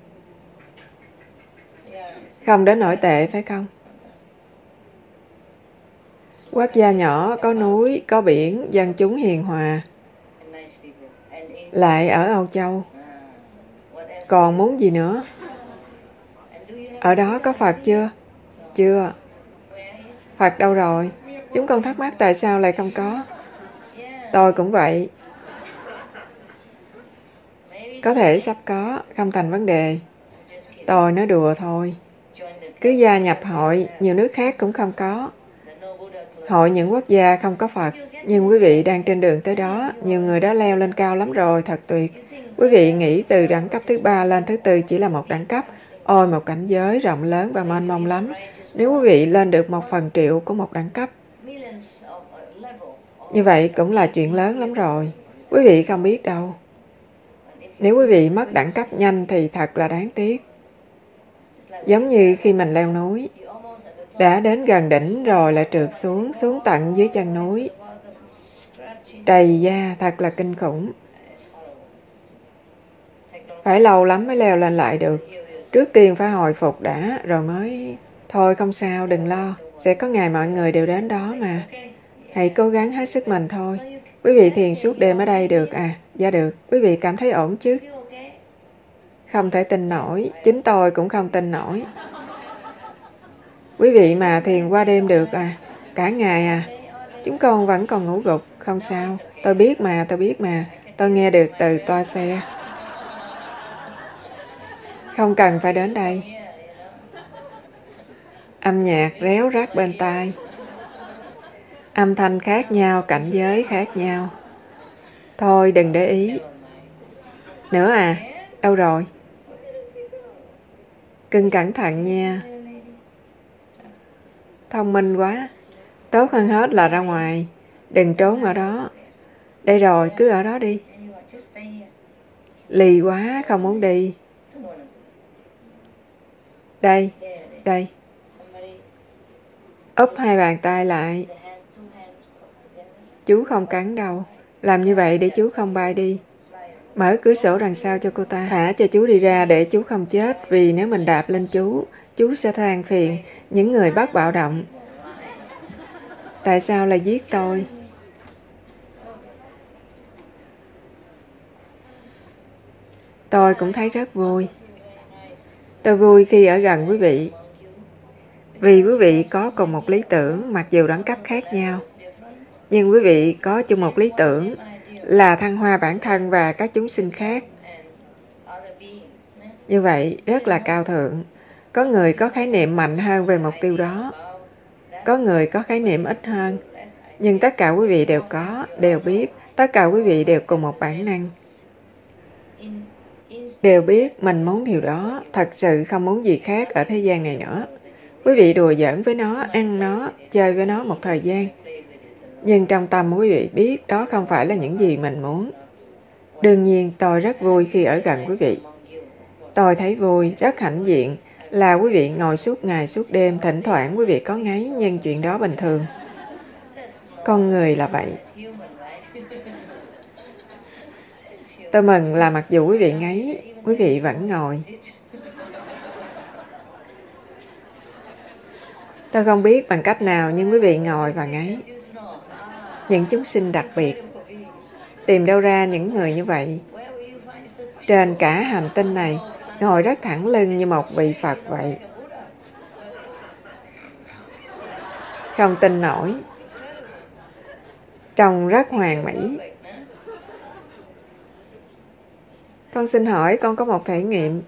Không đến nổi tệ, phải không? Quốc gia nhỏ, có núi, có biển, dân chúng hiền hòa. Lại ở Âu Châu. Còn muốn gì nữa? Ở đó có Phật chưa? Chưa. Phật đâu rồi? Chúng con thắc mắc tại sao lại không có. Tôi cũng vậy. Có thể sắp có, không thành vấn đề. Tôi nói đùa thôi. Cứ gia nhập hội, nhiều nước khác cũng không có. Hội những quốc gia không có Phật, nhưng quý vị đang trên đường tới đó, nhiều người đã leo lên cao lắm rồi, thật tuyệt. Quý vị nghĩ từ đẳng cấp thứ ba lên thứ tư chỉ là một đẳng cấp. Ôi, một cảnh giới rộng lớn và mênh mông lắm. Nếu quý vị lên được một phần triệu của một đẳng cấp, như vậy cũng là chuyện lớn lắm rồi. Quý vị không biết đâu. Nếu quý vị mất đẳng cấp nhanh thì thật là đáng tiếc. Giống như khi mình leo núi, đã đến gần đỉnh rồi lại trượt xuống, xuống tận dưới chân núi. Trầy da, thật là kinh khủng. Phải lâu lắm mới leo lên lại được. Trước tiên phải hồi phục đã, rồi mới... Thôi không sao, đừng lo. Sẽ có ngày mọi người đều đến đó mà. Hãy cố gắng hết sức mình thôi. Quý vị thiền suốt đêm ở đây được à? Dạ được. Quý vị cảm thấy ổn chứ? Không thể tin nổi. Chính tôi cũng không tin nổi. Quý vị mà thiền qua đêm được à? Cả ngày à? Chúng con vẫn còn ngủ gục. Không sao. Tôi biết mà, tôi biết mà. Tôi nghe được từ toa xe. Không cần phải đến đây. Âm nhạc réo rắt bên tai. Âm thanh khác nhau, cảnh giới khác nhau. Thôi đừng để ý. Nữa à? Đâu rồi? Cưng cẩn thận nha. Thông minh quá. Tốt hơn hết là ra ngoài. Đừng trốn ở đó. Đây rồi, cứ ở đó đi. Lì quá, không muốn đi. Đây, đây. Úp hai bàn tay lại. Chú không cắn đâu. Làm như vậy để chú không bay đi. Mở cửa sổ đằng sau cho cô ta. Thả cho chú đi ra để chú không chết. Vì nếu mình đạp lên chú, chú sẽ than phiền những người bắt bạo động. Tại sao lại giết tôi? Tôi cũng thấy rất vui. Tôi vui khi ở gần quý vị. Vì quý vị có cùng một lý tưởng mặc dù đẳng cấp khác nhau. Nhưng quý vị có chung một lý tưởng là thăng hoa bản thân và các chúng sinh khác. Như vậy rất là cao thượng. Có người có khái niệm mạnh hơn về mục tiêu đó. Có người có khái niệm ít hơn. Nhưng tất cả quý vị đều có, đều biết. Tất cả quý vị đều cùng một bản năng. Đều biết mình muốn điều đó, thật sự không muốn gì khác ở thế gian này nữa. Quý vị đùa giỡn với nó, ăn nó, chơi với nó một thời gian. Nhưng trong tâm quý vị biết đó không phải là những gì mình muốn. Đương nhiên tôi rất vui khi ở gần quý vị. Tôi thấy vui, rất hãnh diện là quý vị ngồi suốt ngày suốt đêm, thỉnh thoảng quý vị có ngáy, nhưng chuyện đó bình thường. Con người là vậy. Tôi mừng là mặc dù quý vị ngáy, quý vị vẫn ngồi. Tôi không biết bằng cách nào nhưng quý vị ngồi và ngáy. Những chúng sinh đặc biệt. Tìm đâu ra những người như vậy? Trên cả hành tinh này, ngồi rất thẳng lưng như một vị Phật vậy. Không tin nổi. Trông rất hoàn mỹ. Con xin hỏi, con có một thể nghiệm.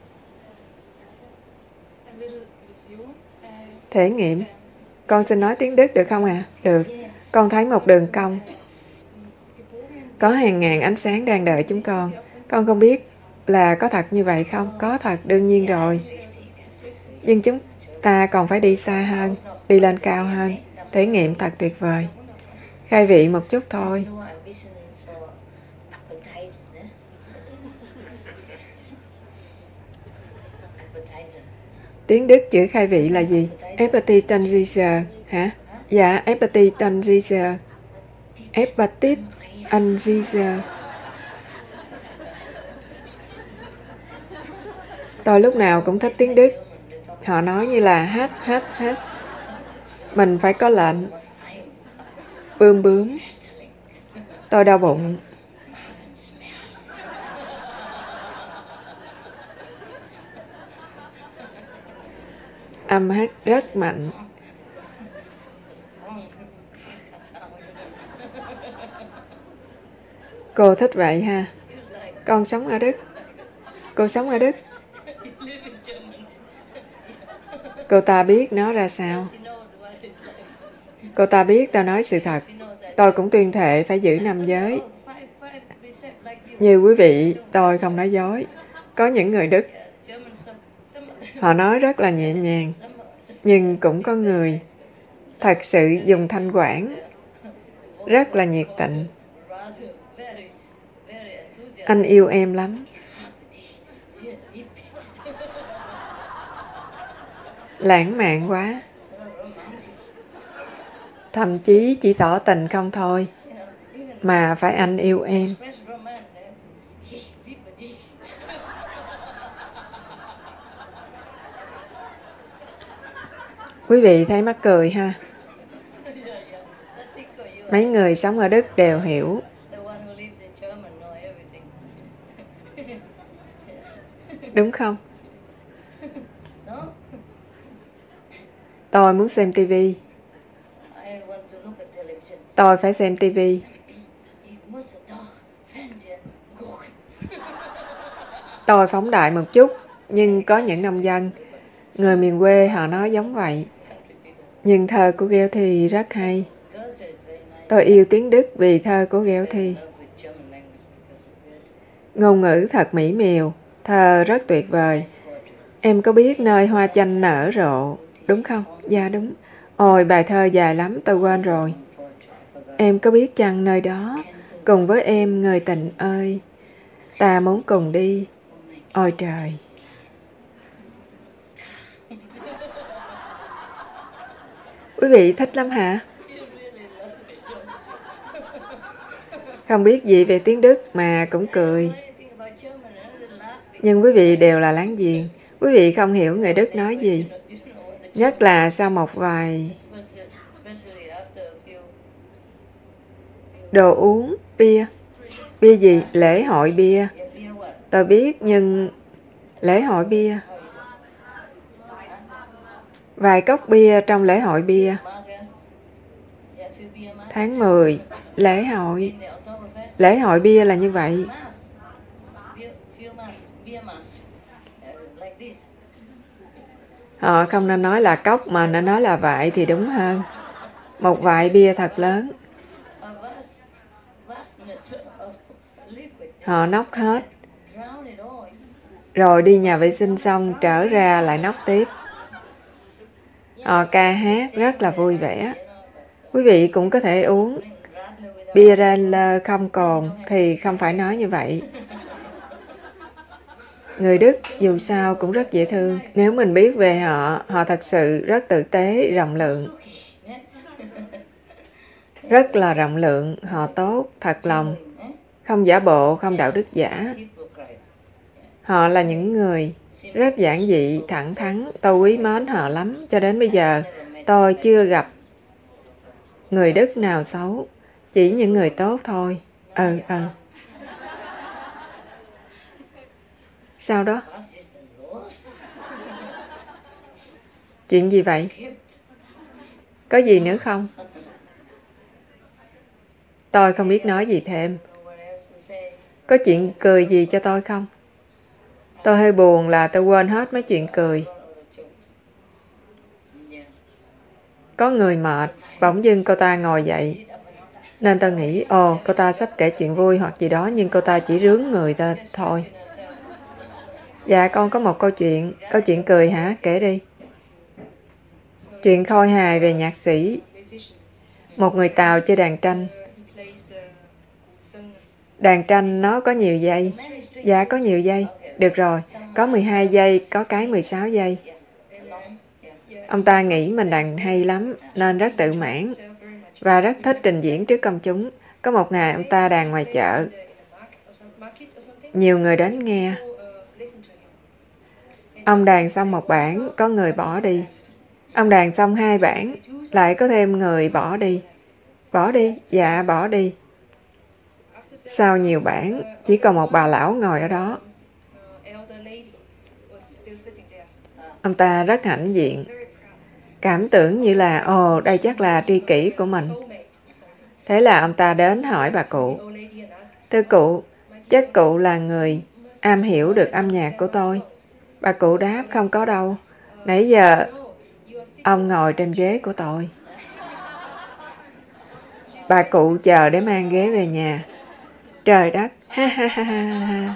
Thể nghiệm? Con xin nói tiếng Đức được không à? Được. Con thấy một đường cong. Có hàng ngàn ánh sáng đang đợi chúng con. Con không biết là có thật như vậy không? Có thật, đương nhiên rồi. Nhưng chúng ta còn phải đi xa hơn, đi lên cao hơn. Thể nghiệm thật tuyệt vời. Khai vị một chút thôi. Tiếng Đức chữ khai vị là gì? Appetizer hả? Dạ, appetizer. Appetizer. Tôi lúc nào cũng thích tiếng Đức. Họ nói như là hát, hát, hát. Mình phải có lệnh. Bươm bướm. Tôi đau bụng. Âm hát rất mạnh. Cô thích vậy ha? Con sống ở Đức. Cô sống ở Đức. Cô ta biết nó ra sao. Cô ta biết tao nói sự thật. Tôi cũng tuyên thệ phải giữ năm giới. Như quý vị, tôi không nói dối. Có những người Đức, họ nói rất là nhẹ nhàng, nhưng cũng có người thật sự dùng thanh quản, rất là nhiệt tình. Anh yêu em lắm. Lãng mạn quá. Thậm chí chỉ tỏ tình không thôi, mà phải anh yêu em. Quý vị thấy mắc cười ha. Mấy người sống ở Đức đều hiểu. Đúng không? Tôi muốn xem tivi. Tôi phải xem tivi. Tôi phóng đại một chút, nhưng có những nông dân, người miền quê họ nói giống vậy. Nhưng thơ của Goethe rất hay. Tôi yêu tiếng Đức vì thơ của Goethe. Ngôn ngữ thật mỹ miều, thơ rất tuyệt vời. Em có biết nơi hoa chanh nở rộ, đúng không? Dạ đúng. Ôi, bài thơ dài lắm, tôi quên rồi. Em có biết chăng nơi đó, cùng với em người tình ơi, ta muốn cùng đi. Ôi trời! Quý vị thích lắm hả? Không biết gì về tiếng Đức mà cũng cười. Nhưng quý vị đều là láng giềng. Quý vị không hiểu người Đức nói gì. Nhất là sau một vài đồ uống, bia. Bia gì? Lễ hội bia. Tôi biết, nhưng lễ hội bia. Vài cốc bia trong lễ hội bia. Tháng mười, lễ hội. Lễ hội bia là như vậy. Họ không nên nói là cốc mà nên nói là vại thì đúng hơn. Một vại bia thật lớn. Họ nốc hết. Rồi đi nhà vệ sinh xong trở ra lại nốc tiếp. Họ ca hát rất là vui vẻ. Quý vị cũng có thể uống bia Radler không cồn thì không phải nói như vậy. Người Đức dù sao cũng rất dễ thương. Nếu mình biết về họ, họ thật sự rất tử tế, rộng lượng. Rất là rộng lượng, họ tốt, thật lòng. Không giả bộ, không đạo đức giả. Họ là những người rất giản dị, thẳng thắn. Tôi quý mến họ lắm. Cho đến bây giờ, tôi chưa gặp người Đức nào xấu. Chỉ những người tốt thôi. Ừ, ừ. Sao đó? Chuyện gì vậy? Có gì nữa không? Tôi không biết nói gì thêm. Có chuyện cười gì cho tôi không? Tôi hơi buồn là tôi quên hết mấy chuyện cười. Có người mệt, bỗng dưng cô ta ngồi dậy. Nên tôi nghĩ, ồ, cô ta sắp kể chuyện vui hoặc gì đó, nhưng cô ta chỉ rướn người ta thôi. Dạ, con có một câu chuyện. Câu chuyện cười hả? Kể đi. Chuyện khôi hài về nhạc sĩ. Một người Tàu chơi đàn tranh. Đàn tranh nó có nhiều dây. Dạ, có nhiều dây. Được rồi, có mười hai giây, có cái mười sáu giây. Ông ta nghĩ mình đàn hay lắm, nên rất tự mãn và rất thích trình diễn trước công chúng. Có một ngày ông ta đàn ngoài chợ. Nhiều người đến nghe. Ông đàn xong một bản, có người bỏ đi. Ông đàn xong hai bản, lại có thêm người bỏ đi. Bỏ đi? Dạ, bỏ đi. Sau nhiều bản, chỉ còn một bà lão ngồi ở đó. Ông ta rất hãnh diện. Cảm tưởng như là, ồ, đây chắc là tri kỷ của mình. Thế là ông ta đến hỏi bà cụ. Thưa cụ, chắc cụ là người am hiểu được âm nhạc của tôi. Bà cụ đáp, không có đâu. Nãy giờ Ông ngồi trên ghế của tôi. Bà cụ chờ để mang ghế về nhà. Trời đất, ha ha ha ha ha.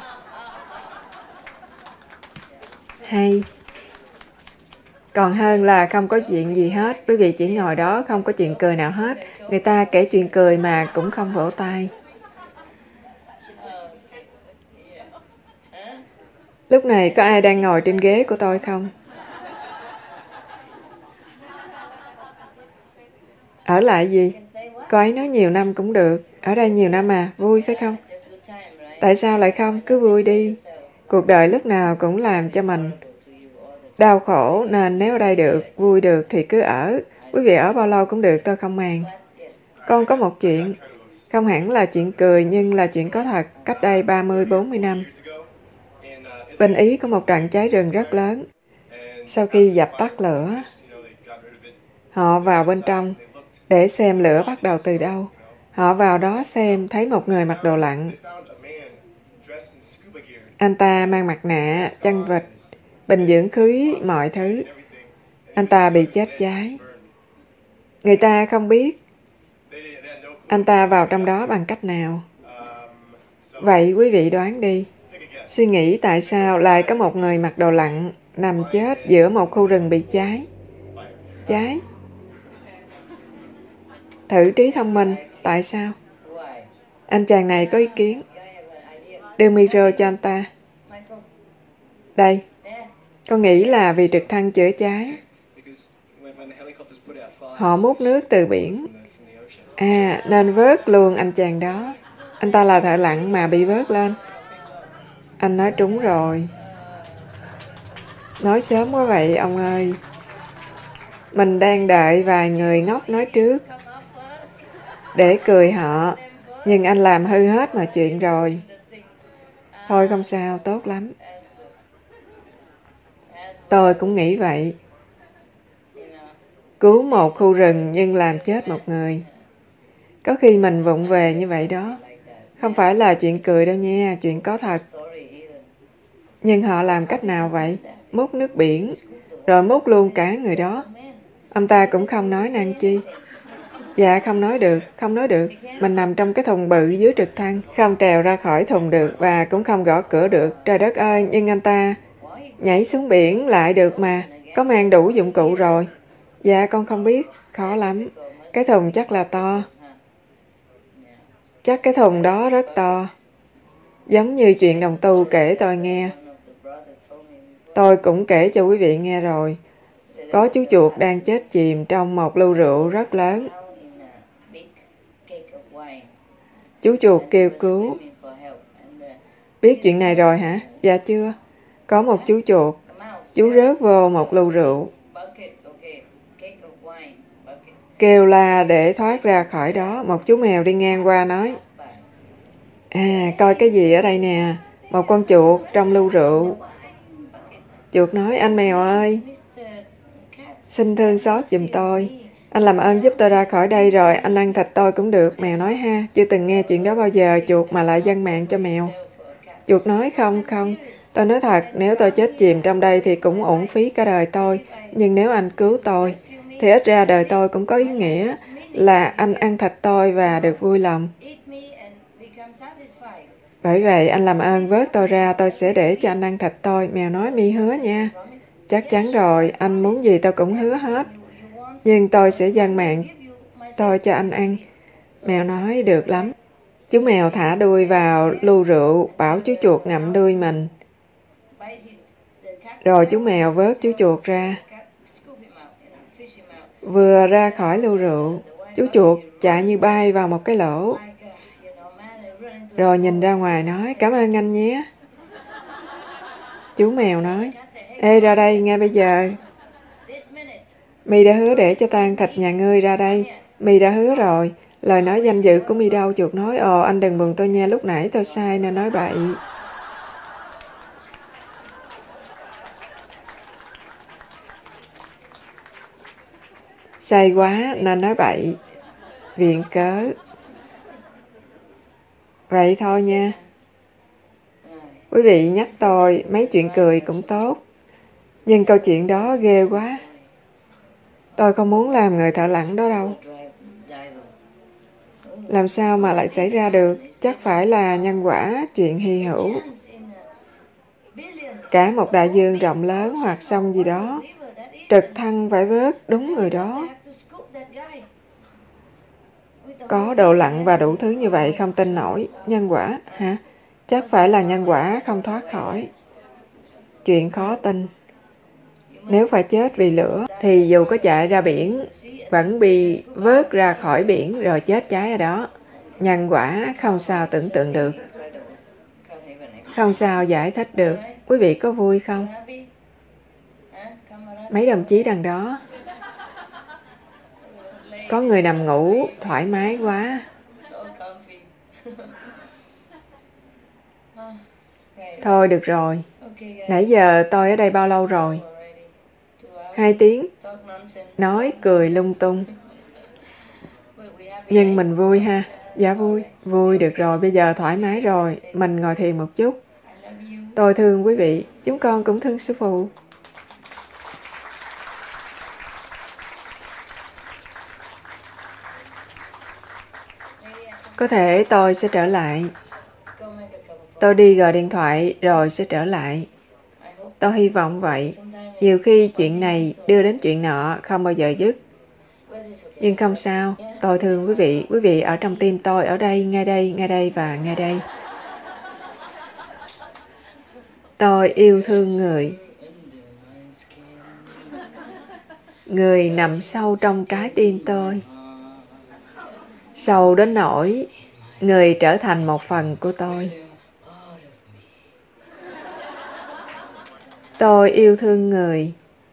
Hay. Còn hơn là không có chuyện gì hết, quý vị chỉ ngồi đó không có chuyện cười nào hết. Người ta kể chuyện cười mà cũng không vỗ tay. Lúc này có ai đang ngồi trên ghế của tôi không? Ở lại gì? Cô ấy nói nhiều năm cũng được. Ở đây nhiều năm à, vui phải không? Tại sao lại không? Cứ vui đi. Cuộc đời lúc nào cũng làm cho mình đau khổ, nên nếu ở đây được, vui được thì cứ ở. Quý vị ở bao lâu cũng được, tôi không màng. Con có một chuyện, không hẳn là chuyện cười nhưng là chuyện có thật, cách đây ba mươi bốn mươi năm. Bên Ý có một trận cháy rừng rất lớn. Sau khi dập tắt lửa, họ vào bên trong để xem lửa bắt đầu từ đâu. Họ vào đó xem thấy một người mặc đồ lặn. Anh ta mang mặt nạ, chân vịt, bình dưỡng khí, mọi thứ. Anh ta bị chết cháy. Người ta không biết anh ta vào trong đó bằng cách nào. Vậy quý vị đoán đi. Suy nghĩ tại sao lại có một người mặc đồ lặn nằm chết giữa một khu rừng bị cháy. Cháy. Thử trí thông minh. Tại sao? Anh chàng này có ý kiến. Đưa micro cho anh ta. Đây. Con nghĩ là vì trực thăng chữa cháy. Họ múc nước từ biển. À, nên vớt luôn anh chàng đó. Anh ta là thợ lặn mà bị vớt lên. Anh nói trúng rồi. Nói sớm quá vậy, ông ơi. Mình đang đợi vài người ngốc nói trước để cười họ. Nhưng anh làm hư hết mọi chuyện rồi. Thôi không sao, tốt lắm. Tôi cũng nghĩ vậy. Cứu một khu rừng nhưng làm chết một người. Có khi mình vụng về như vậy đó. Không phải là chuyện cười đâu nha, chuyện có thật. Nhưng họ làm cách nào vậy? Múc nước biển, rồi múc luôn cả người đó. Ông ta cũng không nói năng chi. Dạ không nói được, không nói được. Mình nằm trong cái thùng bự dưới trực thăng, không trèo ra khỏi thùng được và cũng không gõ cửa được. Trời đất ơi, nhưng anh ta nhảy xuống biển lại được mà. Có mang đủ dụng cụ rồi. Dạ con không biết, khó lắm. Cái thùng chắc là to. Chắc cái thùng đó rất to. Giống như chuyện đồng tu kể tôi nghe. Tôi cũng kể cho quý vị nghe rồi. Có chú chuột đang chết chìm trong một lu rượu rất lớn. Chú chuột kêu cứu. Biết chuyện này rồi hả? Dạ chưa. Có một chú chuột. Chú rớt vô một lu rượu. Kêu la để thoát ra khỏi đó. Một chú mèo đi ngang qua nói. À, coi cái gì ở đây nè. Một con chuột trong lu rượu. Chuột nói, anh mèo ơi, xin thương xót giùm tôi. Anh làm ơn giúp tôi ra khỏi đây rồi anh ăn thịt tôi cũng được. Mèo nói ha, chưa từng nghe chuyện đó bao giờ, chuột mà lại dâng mạng cho mèo. Chuột nói không, không, tôi nói thật, nếu tôi chết chìm trong đây thì cũng uổng phí cả đời tôi. Nhưng nếu anh cứu tôi, thì ít ra đời tôi cũng có ý nghĩa là anh ăn thịt tôi và được vui lòng. Bởi vậy anh làm ơn vớt tôi ra, tôi sẽ để cho anh ăn thịt tôi. Mèo nói, mi hứa nha. Chắc chắn rồi, anh muốn gì tôi cũng hứa hết. Nhưng tôi sẽ dâng mạng tôi cho anh ăn. Mèo nói, được lắm. Chú mèo thả đuôi vào lu rượu, bảo chú chuột ngậm đuôi mình. Rồi chú mèo vớt chú chuột ra. Vừa ra khỏi lu rượu, chú chuột chạy như bay vào một cái lỗ. Rồi nhìn ra ngoài nói, cảm ơn anh nhé. Chú mèo nói, ê ra đây ngay bây giờ. Mi đã hứa để cho tan thịt nhà ngươi, ra đây. Mi đã hứa rồi. Lời nói danh dự của Mi đâu? Chuột nói, ồ anh đừng buồn tôi nha, lúc nãy tôi sai nên nói bậy. Sai quá nên nói bậy. Viện cớ. Vậy thôi nha. Quý vị nhắc tôi mấy chuyện cười cũng tốt. Nhưng câu chuyện đó ghê quá. Tôi không muốn làm người thợ lặn đó đâu. Làm sao mà lại xảy ra được? Chắc phải là nhân quả, chuyện hy hữu. Cả một đại dương rộng lớn hoặc sông gì đó, trực thăng phải vớt đúng người đó. Có độ lặn và đủ thứ như vậy không tin nổi. Nhân quả, hả? Chắc phải là nhân quả không thoát khỏi. Chuyện khó tin. Nếu phải chết vì lửa, thì dù có chạy ra biển, vẫn bị vớt ra khỏi biển rồi chết cháy ở đó. Nhân quả không sao tưởng tượng được. Không sao giải thích được. Quý vị có vui không? Mấy đồng chí đằng đó. Có người nằm ngủ, thoải mái quá. Thôi được rồi. Nãy giờ tôi ở đây bao lâu rồi? Hai tiếng. Nói cười lung tung. Nhưng mình vui ha. Dạ vui. Vui được rồi, bây giờ thoải mái rồi. Mình ngồi thiền một chút. Tôi thương quý vị. Chúng con cũng thương sư phụ. Có thể tôi sẽ trở lại. Tôi đi gọi điện thoại rồi sẽ trở lại. Tôi hy vọng vậy. Nhiều khi chuyện này đưa đến chuyện nọ không bao giờ dứt. Nhưng không sao. Tôi thương quý vị. Quý vị ở trong tim tôi, ở đây, ngay đây, ngay đây và ngay đây. Tôi yêu thương người. Người nằm sâu trong trái tim tôi. Sâu đến nỗi người trở thành một phần của tôi. Tôi yêu thương người.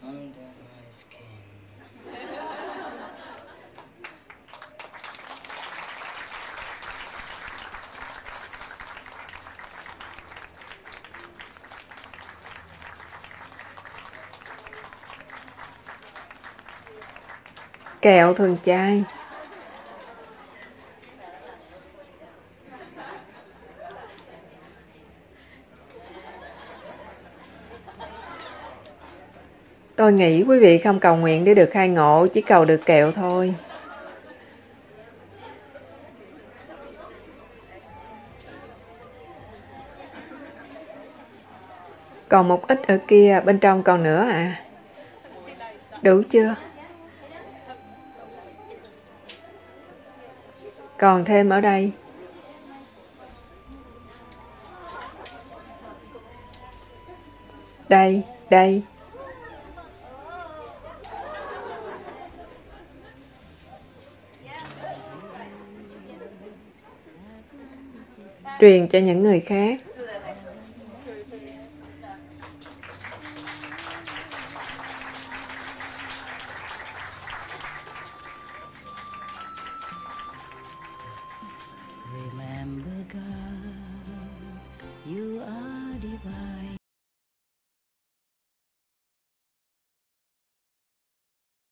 Kẹo thường chai. Tôi nghĩ quý vị không cầu nguyện để được khai ngộ, chỉ cầu được kẹo thôi. Còn một ít ở kia, bên trong còn nữa à? Đủ chưa? Còn thêm ở đây. Đây, đây. Truyền cho những người khác. Remember God, you are